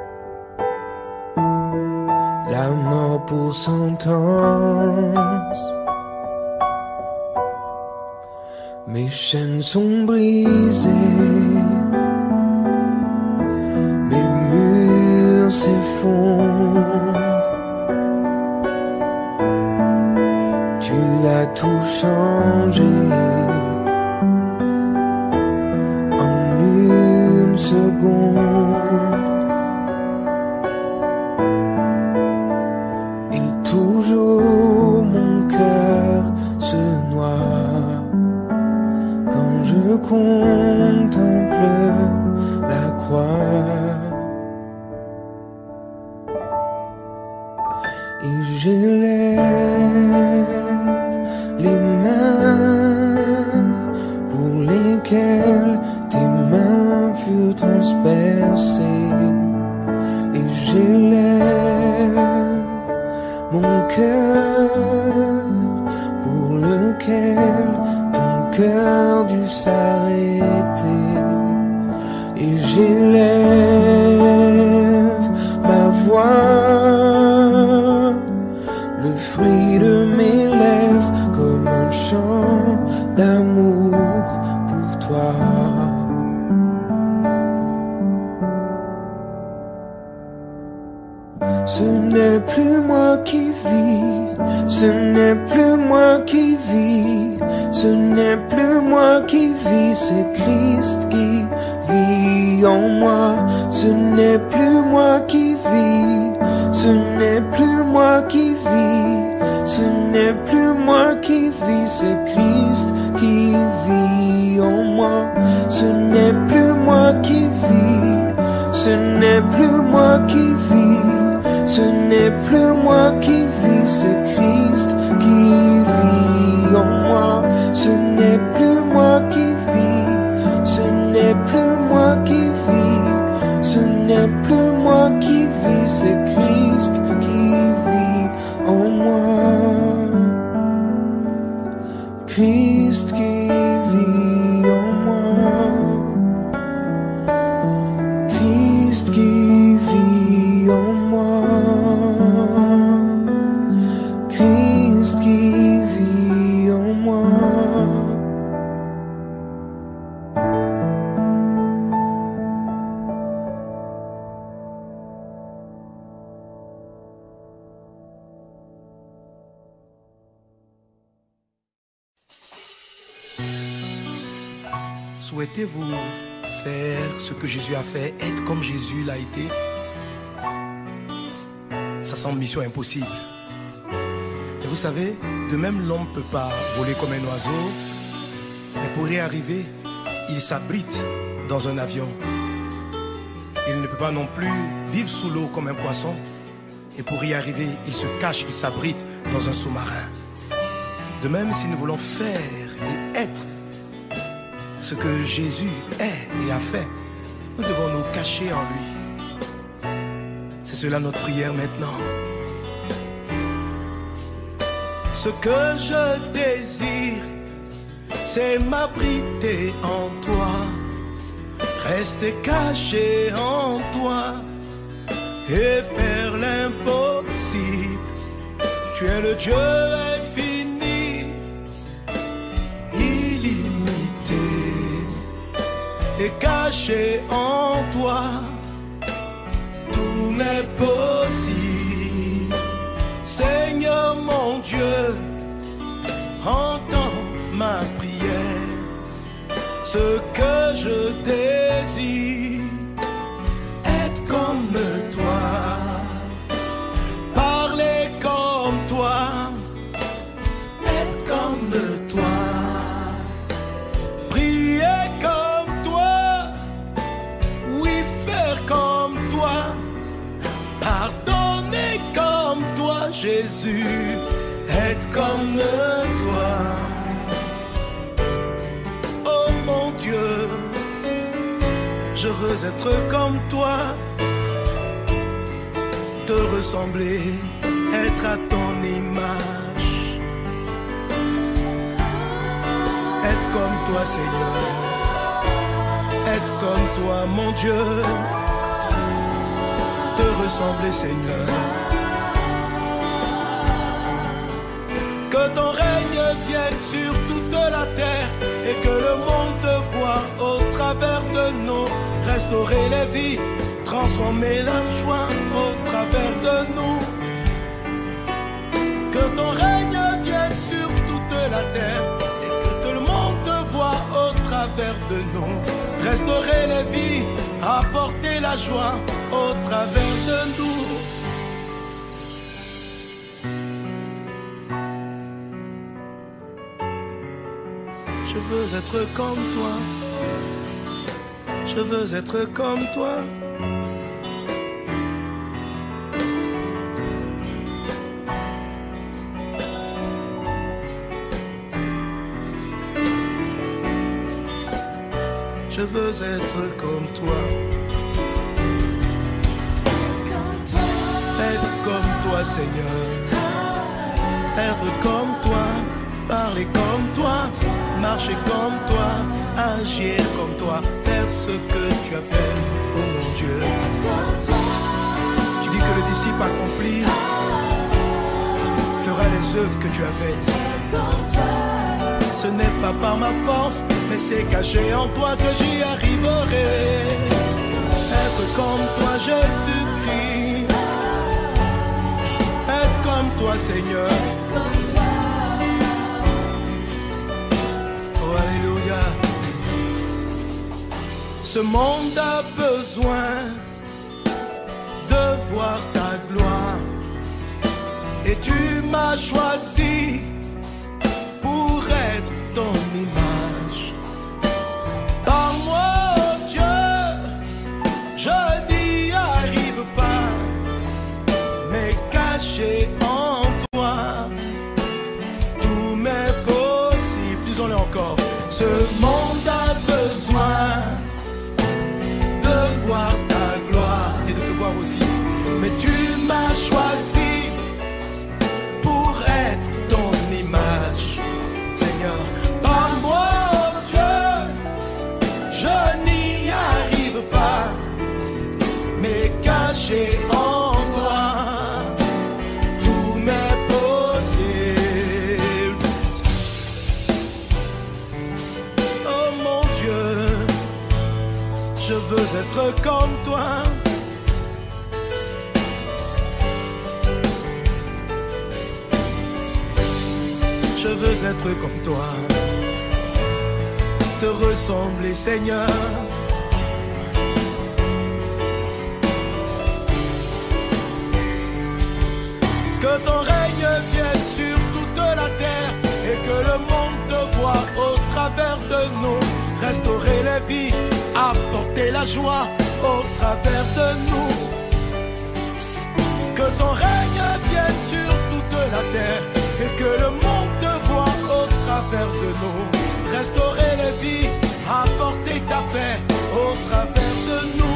la mort pour sentence, mes chaînes sont brisées, mes murs s'effondrent. Tu as tout changé en une seconde. Toujours mon cœur se noie quand je contemple la croix. Et j'élève les mains pour lesquelles tes mains furent transpercées. Et j'élève mon cœur pour lequel ton cœur dut s'arrêter. Et j'élève ma voix, le fruit de mes lèvres, comme un chant d'amour pour toi. Ce n'est plus moi qui vis, ce n'est plus moi qui vis, ce n'est plus moi qui vis, c'est Christ qui vit en moi. Ce n'est plus moi qui vis, ce n'est plus moi qui vis, ce n'est plus moi qui vis, c'est Christ qui vit en moi. Ce n'est plus moi qui vis, ce n'est plus moi qui vis, ce n'est plus moi qui vis, c'est Christ qui Christ qui vit en moi, Christ qui vit en moi, Christ qui vit en moi. Souhaitez-vous faire ce que Jésus a fait, être comme Jésus l'a été? Ça semble mission impossible. Et vous savez, de même l'homme ne peut pas voler comme un oiseau, mais pour y arriver, il s'abrite dans un avion. Il ne peut pas non plus vivre sous l'eau comme un poisson, et pour y arriver, il se cache, il s'abrite dans un sous-marin. De même, si nous voulons faire et être ce que Jésus est et a fait, nous devons nous cacher en lui. C'est cela notre prière maintenant. Ce que je désire, c'est m'abriter en toi, rester caché en toi et faire l'impossible. Tu es le Dieu infini, illimité, et caché en toi, tout n'est possible. Seigneur mon Dieu, entends ma prière. Ce que je désire, être comme toi, parler comme toi, être comme toi, prier comme toi, oui, faire comme toi, pardonner comme toi, Jésus, être comme toi. Oh mon Dieu, je veux être comme toi, te ressembler, être à ton image, être comme toi, Seigneur, être comme toi, mon Dieu, te ressembler, Seigneur. Que ton règne vienne sur toute la terre et que le monde te voie au travers de nous. Restaurer les vies, transformer la joie au travers de nous. Que ton règne vienne sur toute la terre et que tout le monde te voie au travers de nous. Restaurer les vies, apporter la joie au travers de nous. Je veux être comme toi, je veux être comme toi. Je veux être comme toi, être comme toi, Seigneur, être comme toi, parler comme toi, marcher comme toi, agir comme toi, faire ce que tu as fait, oh mon Dieu. Tu dis que le disciple accompli fera les œuvres que tu as faites. Ce n'est pas par ma force, mais c'est caché en toi que j'y arriverai. Être comme toi, Jésus-Christ, être comme toi, Seigneur. Ce monde a besoin de voir ta gloire et tu m'as choisi pour être ton image. Par moi, oh Dieu, je n'y arrive pas, mais caché en toi, tout m'est possible. Disons-le encore. Ce monde a besoin de voir ta gloire et de te voir aussi. Mais tu m'as choisi pour être ton image, Seigneur. être comme toi. Je veux être comme toi, te ressembler, Seigneur. Que ton règne vienne sur toute la terre et que le monde te voie au travers de nous. Restaurer les vies, apporter la joie au travers de nous. Que ton règne vienne sur toute la terre et que le monde te voie au travers de nous. Restaurer les vies, apporter ta paix au travers de nous.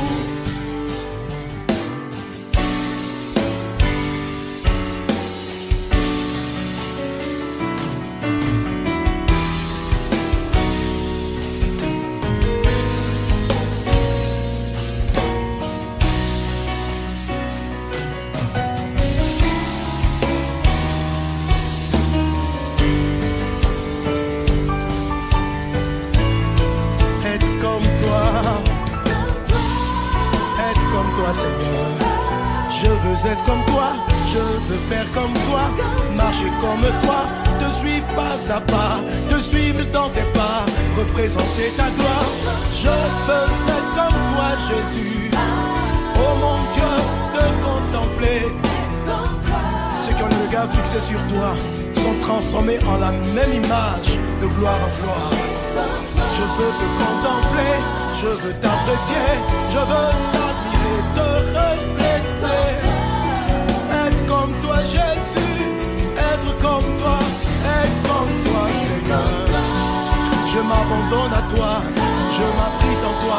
Seigneur, je veux être comme toi, je veux faire comme toi, marcher comme toi, te suivre pas à pas, te suivre dans tes pas, représenter ta gloire. Je veux être comme toi, Jésus, oh mon Dieu, te contempler. Ceux qui ont le regard fixé sur toi sont transformés en la même image, de gloire en gloire. Je veux te contempler, je veux t'apprécier, je veux t'admirer, te refléter. Être comme toi, Jésus, être comme toi, être comme toi, Seigneur. Je m'abandonne à toi, je m'abrite en toi.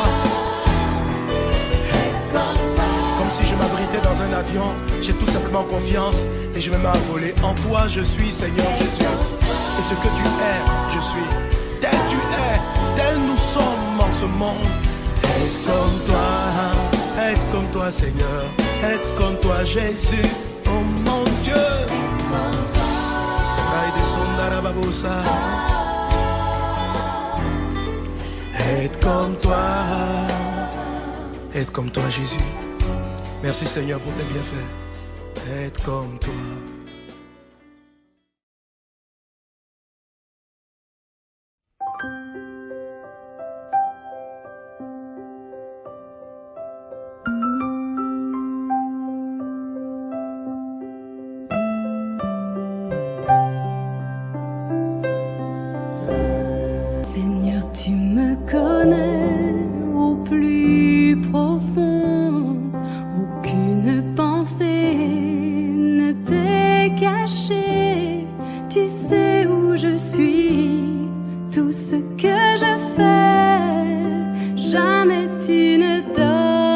Comme si je m'abritais dans un avion, j'ai tout simplement confiance et je me mets à voler. En toi, je suis, Seigneur Jésus. Et ce que tu es, je suis. Tel tu es, tel nous sommes en ce monde. Être comme toi, être comme toi, Seigneur. Être comme toi, Jésus. Oh mon Dieu. Être comme toi, être comme toi, Jésus. Merci Seigneur pour tes bienfaits. Être comme toi. Seigneur, tu me connais au plus profond. Aucune pensée ne t'est cachée. Tu sais où je suis, tout ce que je fais. Jamais tu ne dors.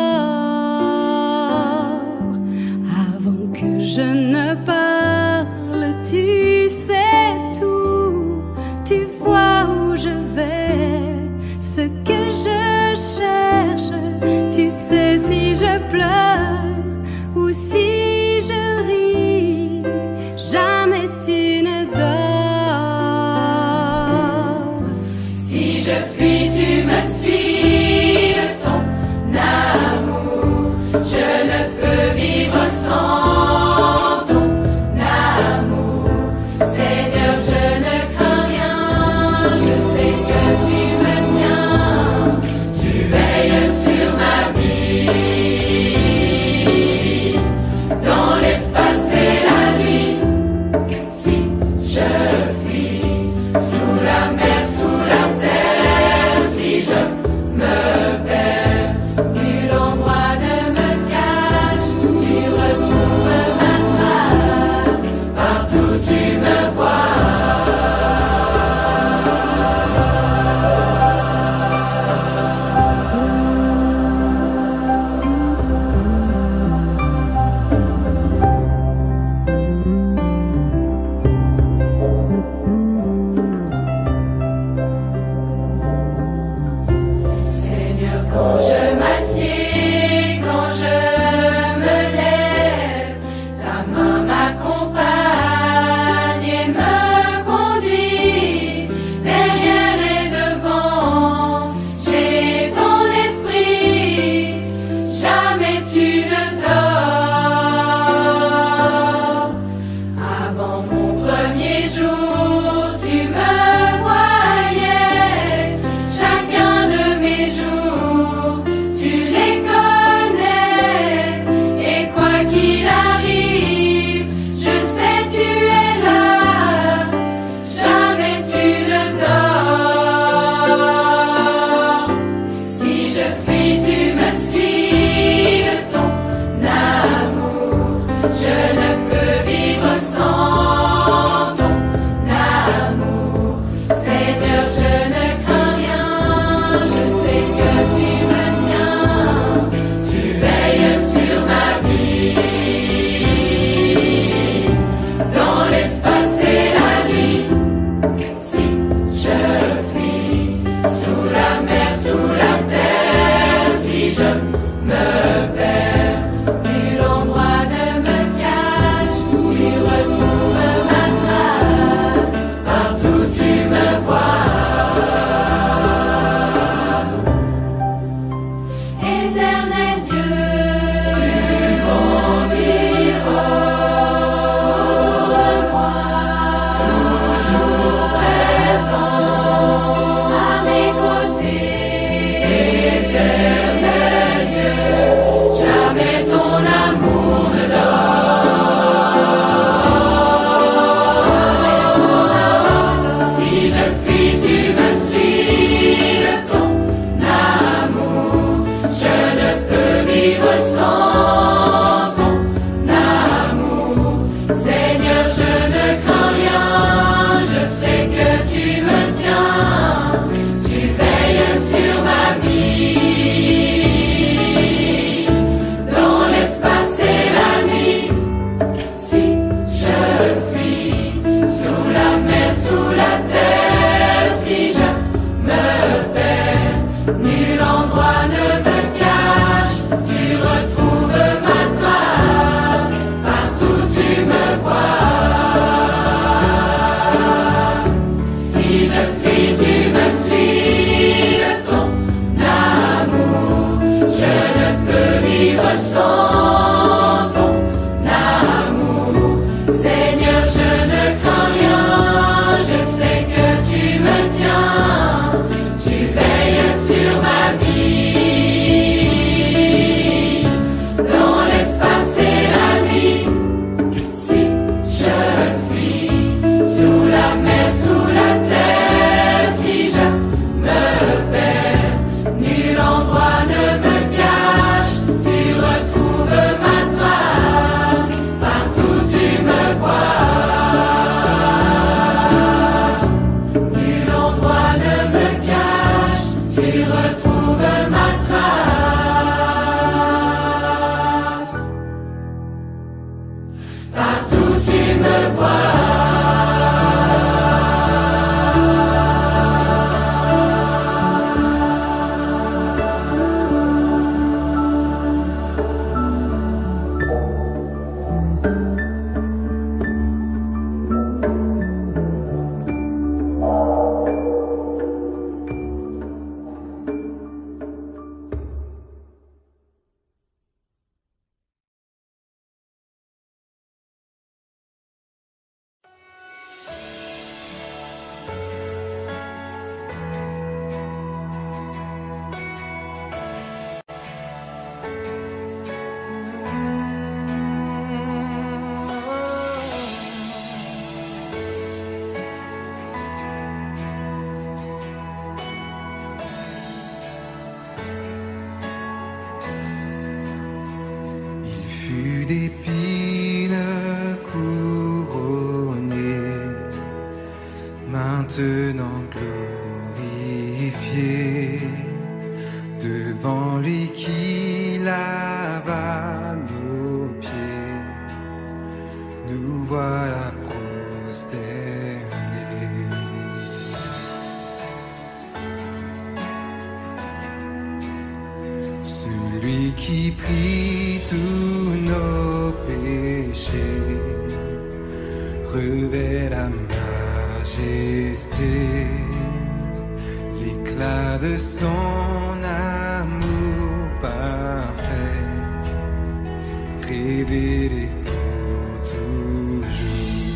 Avant que je ne parle, tu sais tout. Tu vois où je vais, ce que je cherche. Tu sais si je pleure ou si je ris. Jamais tu ne dors. Si je fuis maintenant glorifié, devant lui qui lava nos pieds, nous voilà prosternés. Celui qui prit tous nos péchés, revêt la majesté, l'éclat de son amour parfait, révélé pour toujours.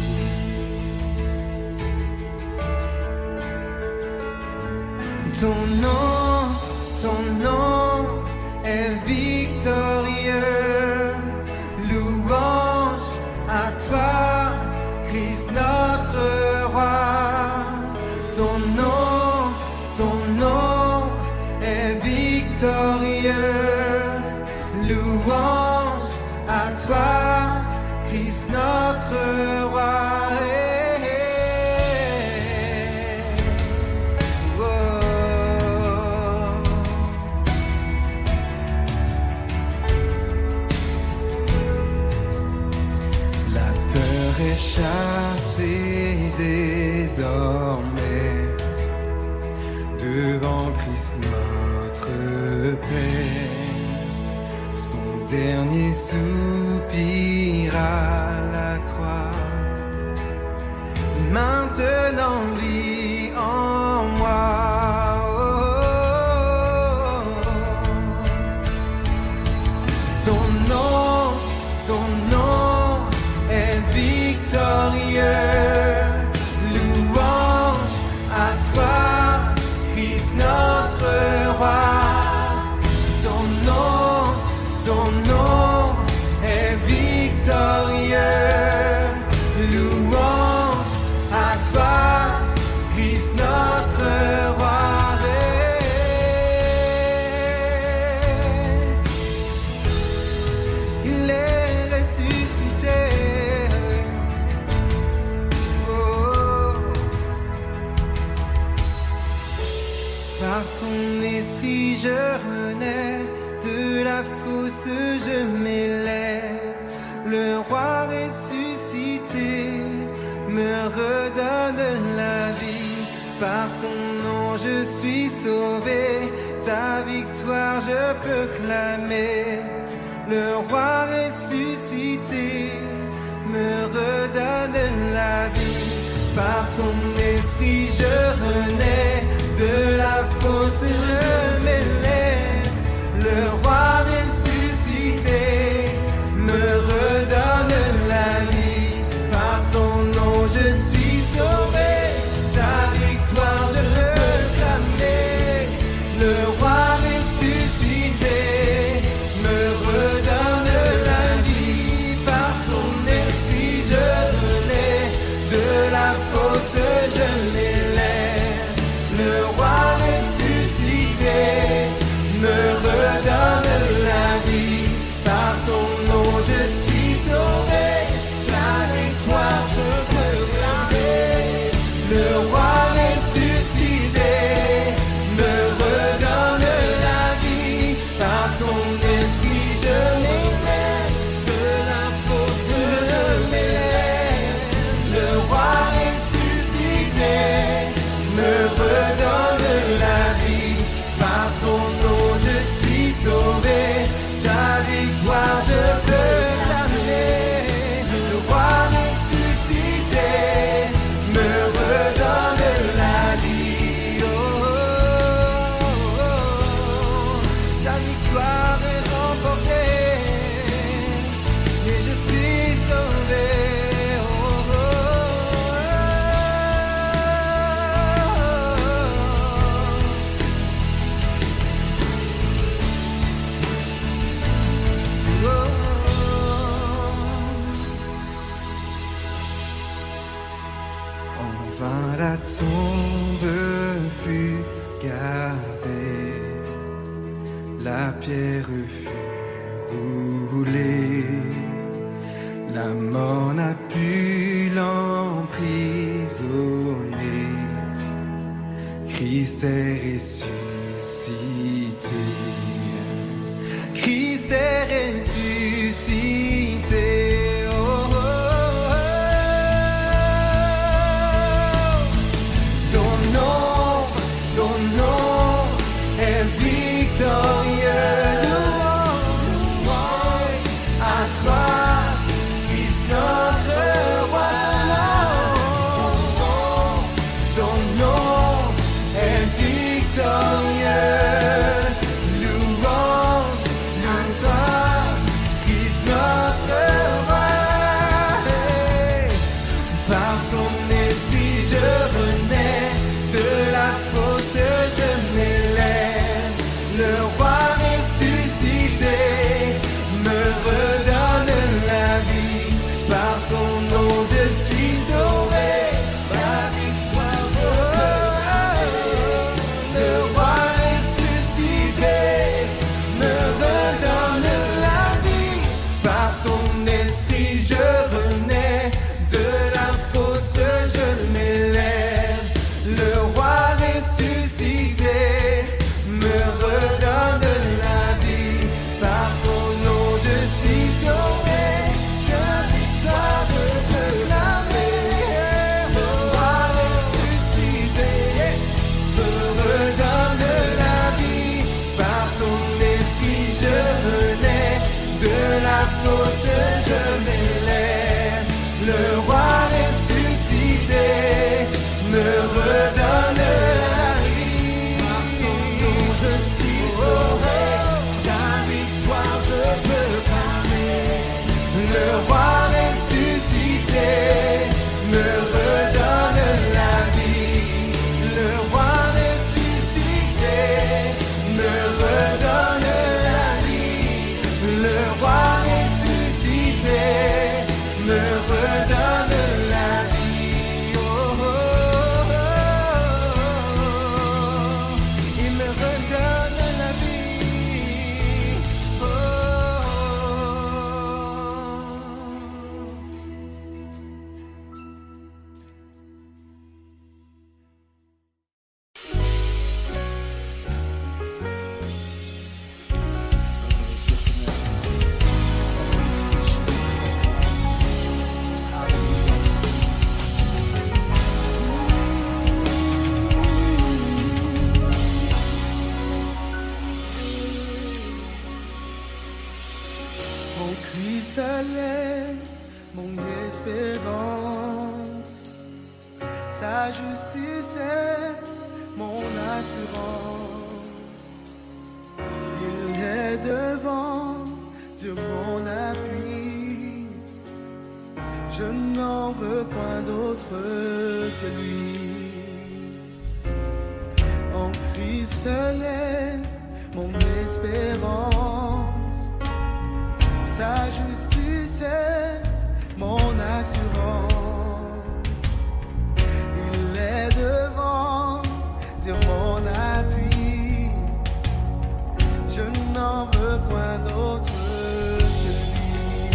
Ton nom, ton nom est victorieux, louange à toi, Christ notre roi. Ton nom, ton nom est victorieux, louange à toi, Christ notre roi. Chassé désormais devant Christ notre Père, son dernier soupir à la croix, maintenant vit en moi. Oh, oh, oh. Ton nom, ton nom est victorieux, louange à toi, Christ notre roi. Ton nom, ton nom est victorieux, louange à toi, Christ notre roi. Il est ressuscité. Par ton esprit je renais, de la fosse je m'élève. Le roi ressuscité me redonne la vie. Par ton nom je suis sauvé, ta victoire je peux clamer. Le roi ressuscité me redonne la vie. Par ton esprit je renais, de la fosse je m'élève. Le roi ressuscité me redonne la vie. Par ton nom je suis sauvé, ta victoire je peux clamer. Le roi ressuscité me redonne la vie. Par ton esprit je renais, de la fosse je m'élève. Le roi ressuscité me redonne la vie. Par ton nom je suis sauvé, la victoire je peux clamer. Le roi ressuscité me redonne la vie. Par ton esprit je m'élève, de la fosse je m'élève. Le roi ressuscité me redonne la vie. Par ton nom je suis sauvé, ta victoire je peux clamer. Le roi ressuscité me redonne la vie. Oh, oh, oh, oh. Ta victoire est remportée et je suis sauvé. La tombe fut gardée, la pierre fut roulée, la mort n'a pu l'emprisonner. Christ est ressuscité. Christ est ressuscité. Oh, oh, oh. Ton nom, ton nom est victorieux. Louange à toi, Christ notre roi. Ton nom, ton nom est victorieux. Louange à toi, Christ notre roi. Par ton esprit je renais, de la fosse je m'élève. Le roi ressuscité me redonne la vie. Par ton nom je suis sauvé, la victoire je peux. Le roi ressuscité me redonne la vie. Par ton esprit je renais, de la fosse je m'élève. Le roi ressuscité me redonne la vie. Par ton nom je suis sauvé, la victoire je peux clamer. Le roi ressuscité me redonne la vie. Par ton esprit je renais, de la fosse je m'élève. Le roi ressuscité me redonne la vie. Par ton nom je suis sauvé, ta victoire je peux clamer. Le roi ressuscité me redonne la vie. Le roi ressuscité me redonne la vie. Le roi ressuscité me redonne la vie. Oh, oh, oh, oh. Il me redonne la vie. Oh, oh, mon cri s'élève, mon espérance. Sa justice est mon assurance. Il est devant, Dieu mon appui. Je n'en veux point d'autre que lui. En Christ seul est mon espérance. Sa justice est mon assurance. Il est devant, Dieu mon appui. Je n'en veux point d'autre que lui.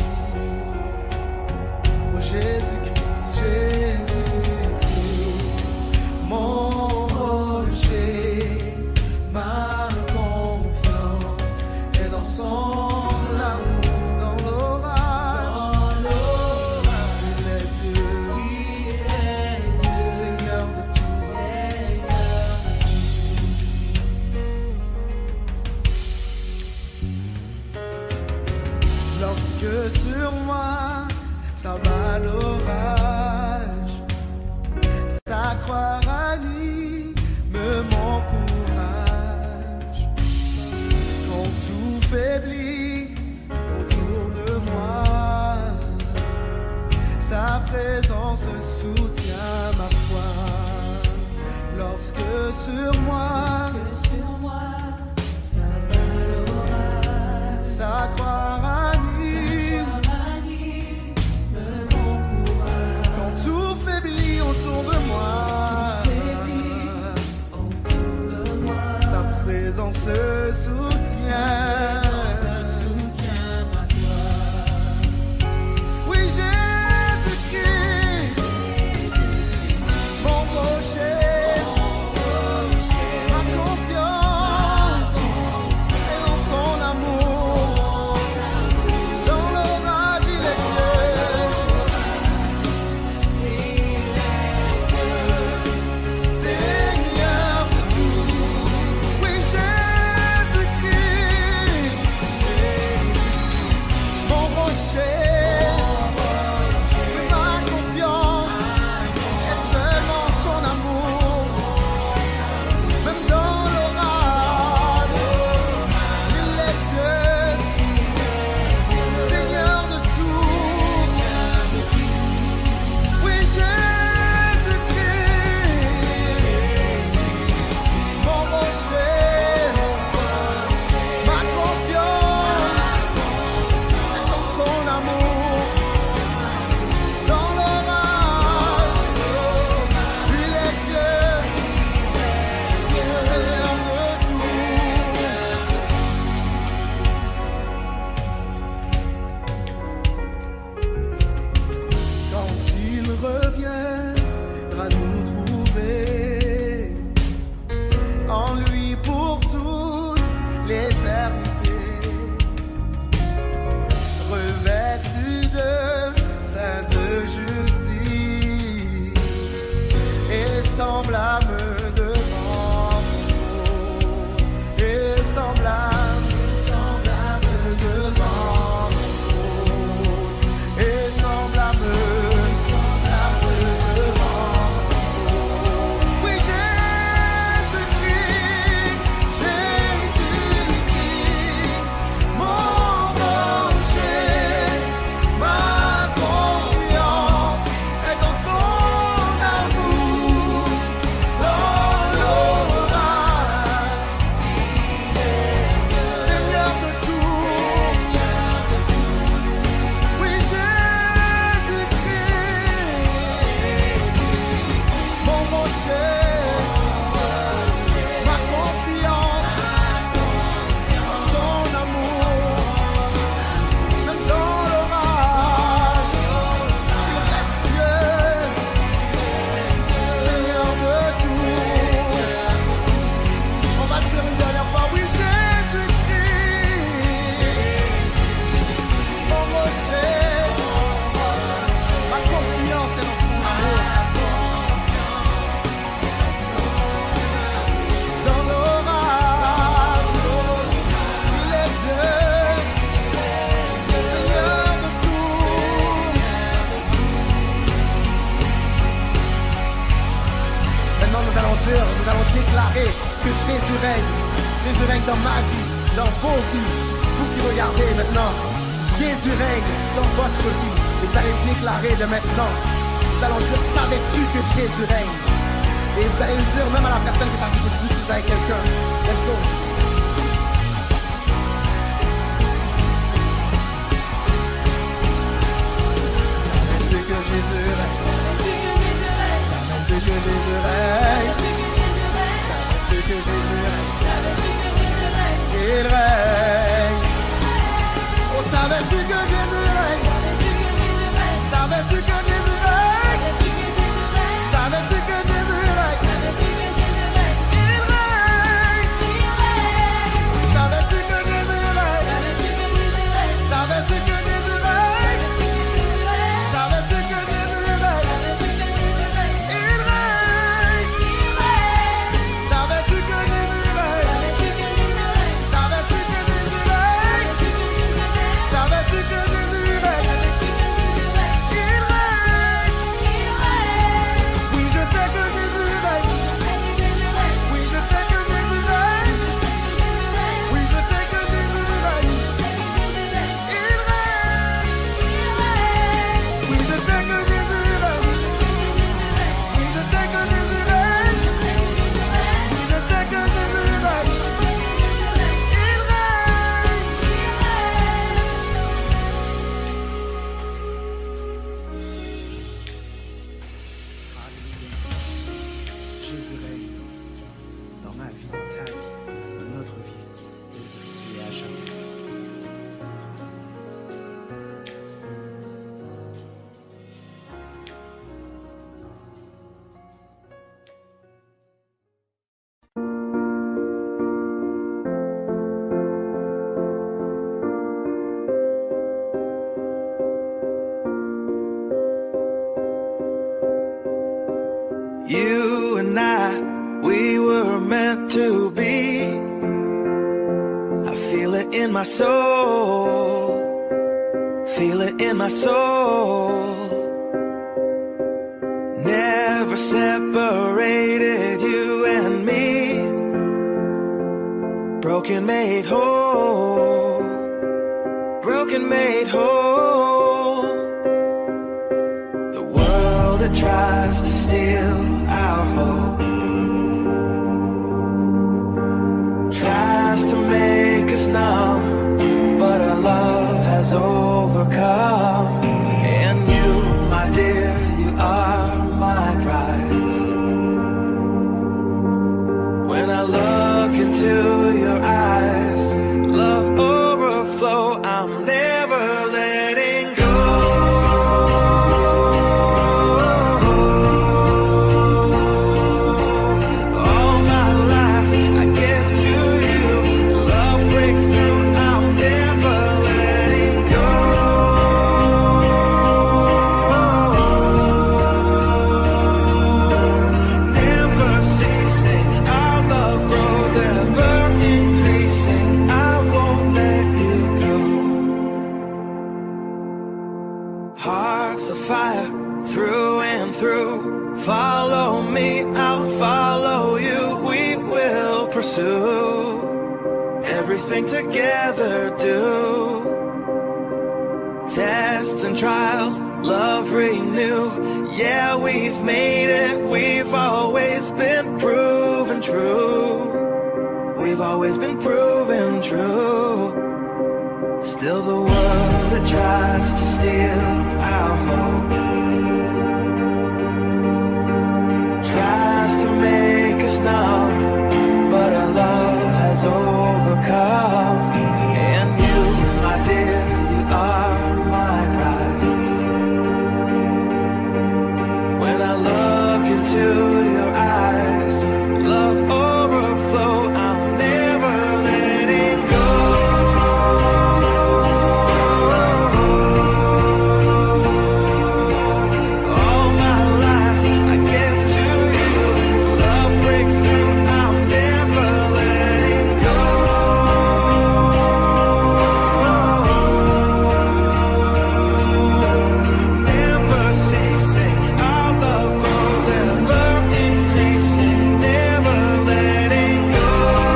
Oh Jésus-Christ, Jésus-Christ, mon rocher, ma confiance est dans son amour. Que sur moi s'abat l'orage, sa croix ranime mon courage. Quand tout faiblit autour de moi, sa présence soutient ma foi. Lorsque sur moi sa croix ranime autour de moi, sa présence soutient, oui Jésus-Christ, mon rocher, semblable devant son trône, et semblable, semblable devant son trône, et semblable, semblable devant son trône. Oui, Jésus-Christ, Jésus-Christ, mon rocher, ma confiance est dans son amour, dans l'orage. Seigneur de tout, oui, Jésus-Christ, mon rocher, ma confiance, son amour, même dans l'orage, il reste Dieu, Seigneur de tout. On va dire une dernière fois, oui, Jésus-Christ, mon rocher, ma confiance est dans son amour, dans l'orage, il est Dieu, Seigneur de tout. Maintenant nous allons dire, nous allons déclarer que Jésus règne. Jésus règne dans ma vie, dans vos vies. Vous qui regardez maintenant, Jésus règne dans votre vie. Et vous allez déclarer de maintenant. Nous allons dire, savais-tu que Jésus règne? Et vous allez le dire même à la personne qui est à côté de vous si vous avez quelqu'un. Let's go. Savais-tu que Jésus règne? Savais-tu que Jésus règne? Savais-tu que Jésus règne? Il règne. Oh, savais-tu que Jésus règne? Savais-tu que Jésus règne? Savais-tu que Jésus règne? Il règne. Savais-tu que Jésus règne? Savais-tu que Jésus règne? Savais-tu que Jésus règne? Il règne. Savais-tu que Jésus règne? Savais-tu que Jésus règne? Savais-tu que Jésus règne? Il règne. Oui, je sais que Jésus règne. Oui, je sais que Jésus règne. Oui, je sais que Jésus règne. Il règne. Oui, je sais que Jésus règne. Oui, je sais que Jésus règne. Oui, je sais que Jésus règne. Il règne. Alléluia. Jésus règne dans ma vie, dans ta vie, dans notre vie, aujourd'hui et à jamais. You and I, we were meant to be. I feel it in my soul. Feel it in my soul. Never separated, you and me. Broken made whole. Broken made whole. The world that tries to steal our hope tries to make us numb, but our love has overcome. And you, my dear, you are my prize. When I look into your eyes, love overflow, I'm never letting pursue everything together do. Tests and trials, love renew. Yeah, we've made it. We've always been proven true. We've always been proven true. Still the world that tries to steal our hope tries to make us numb, but our love has overcome. And you, my dear, you are my prize. When I look into your eyes, love overflow, I'm never letting go. All my life I give to you. Love breakthrough, I'm never letting go. Never ceasing, our love grows ever increasing. Never letting go.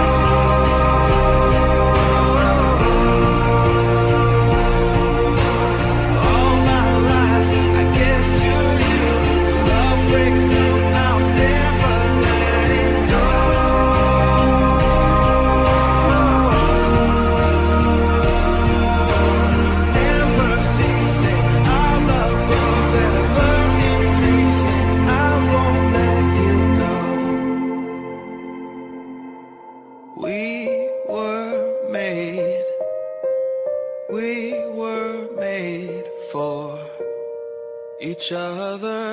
All my life I give to you. Love breakthrough, I'm never letting go. Never ceasing, our love grows ever increasing. I won't let you go. We were made, we were made for each other.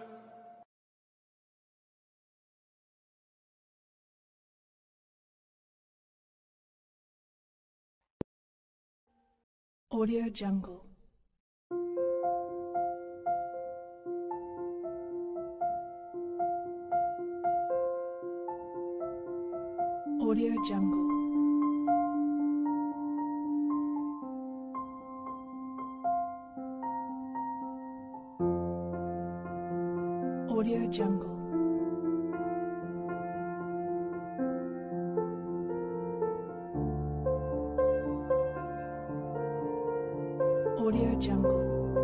Audio Jungle. Audio Jungle. Audio Jungle. Audio Jungle.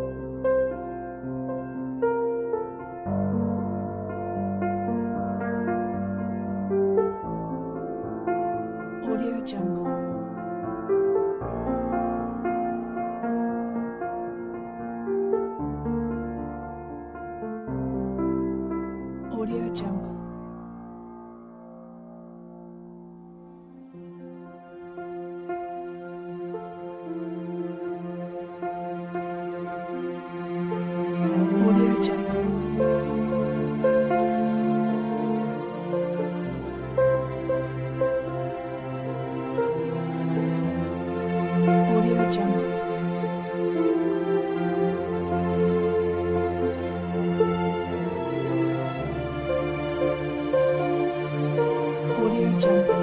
Audio Jungle. Audio Jungle. Audio Jungle. Audio Jungle. Audio Jungle.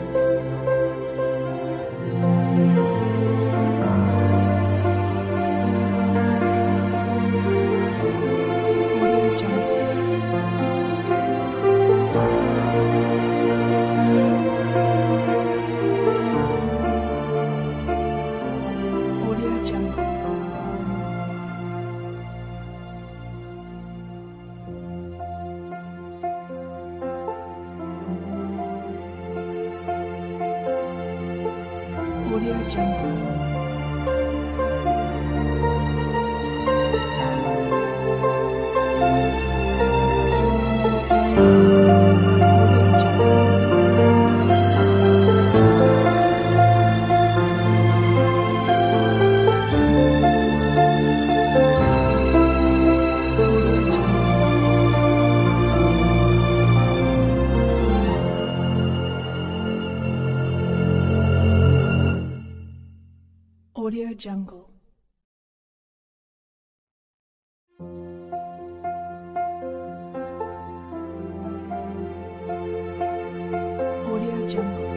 Audio Jungle. Audio Jungle. Audio Jungle. Audio Jungle. Audio Jungle.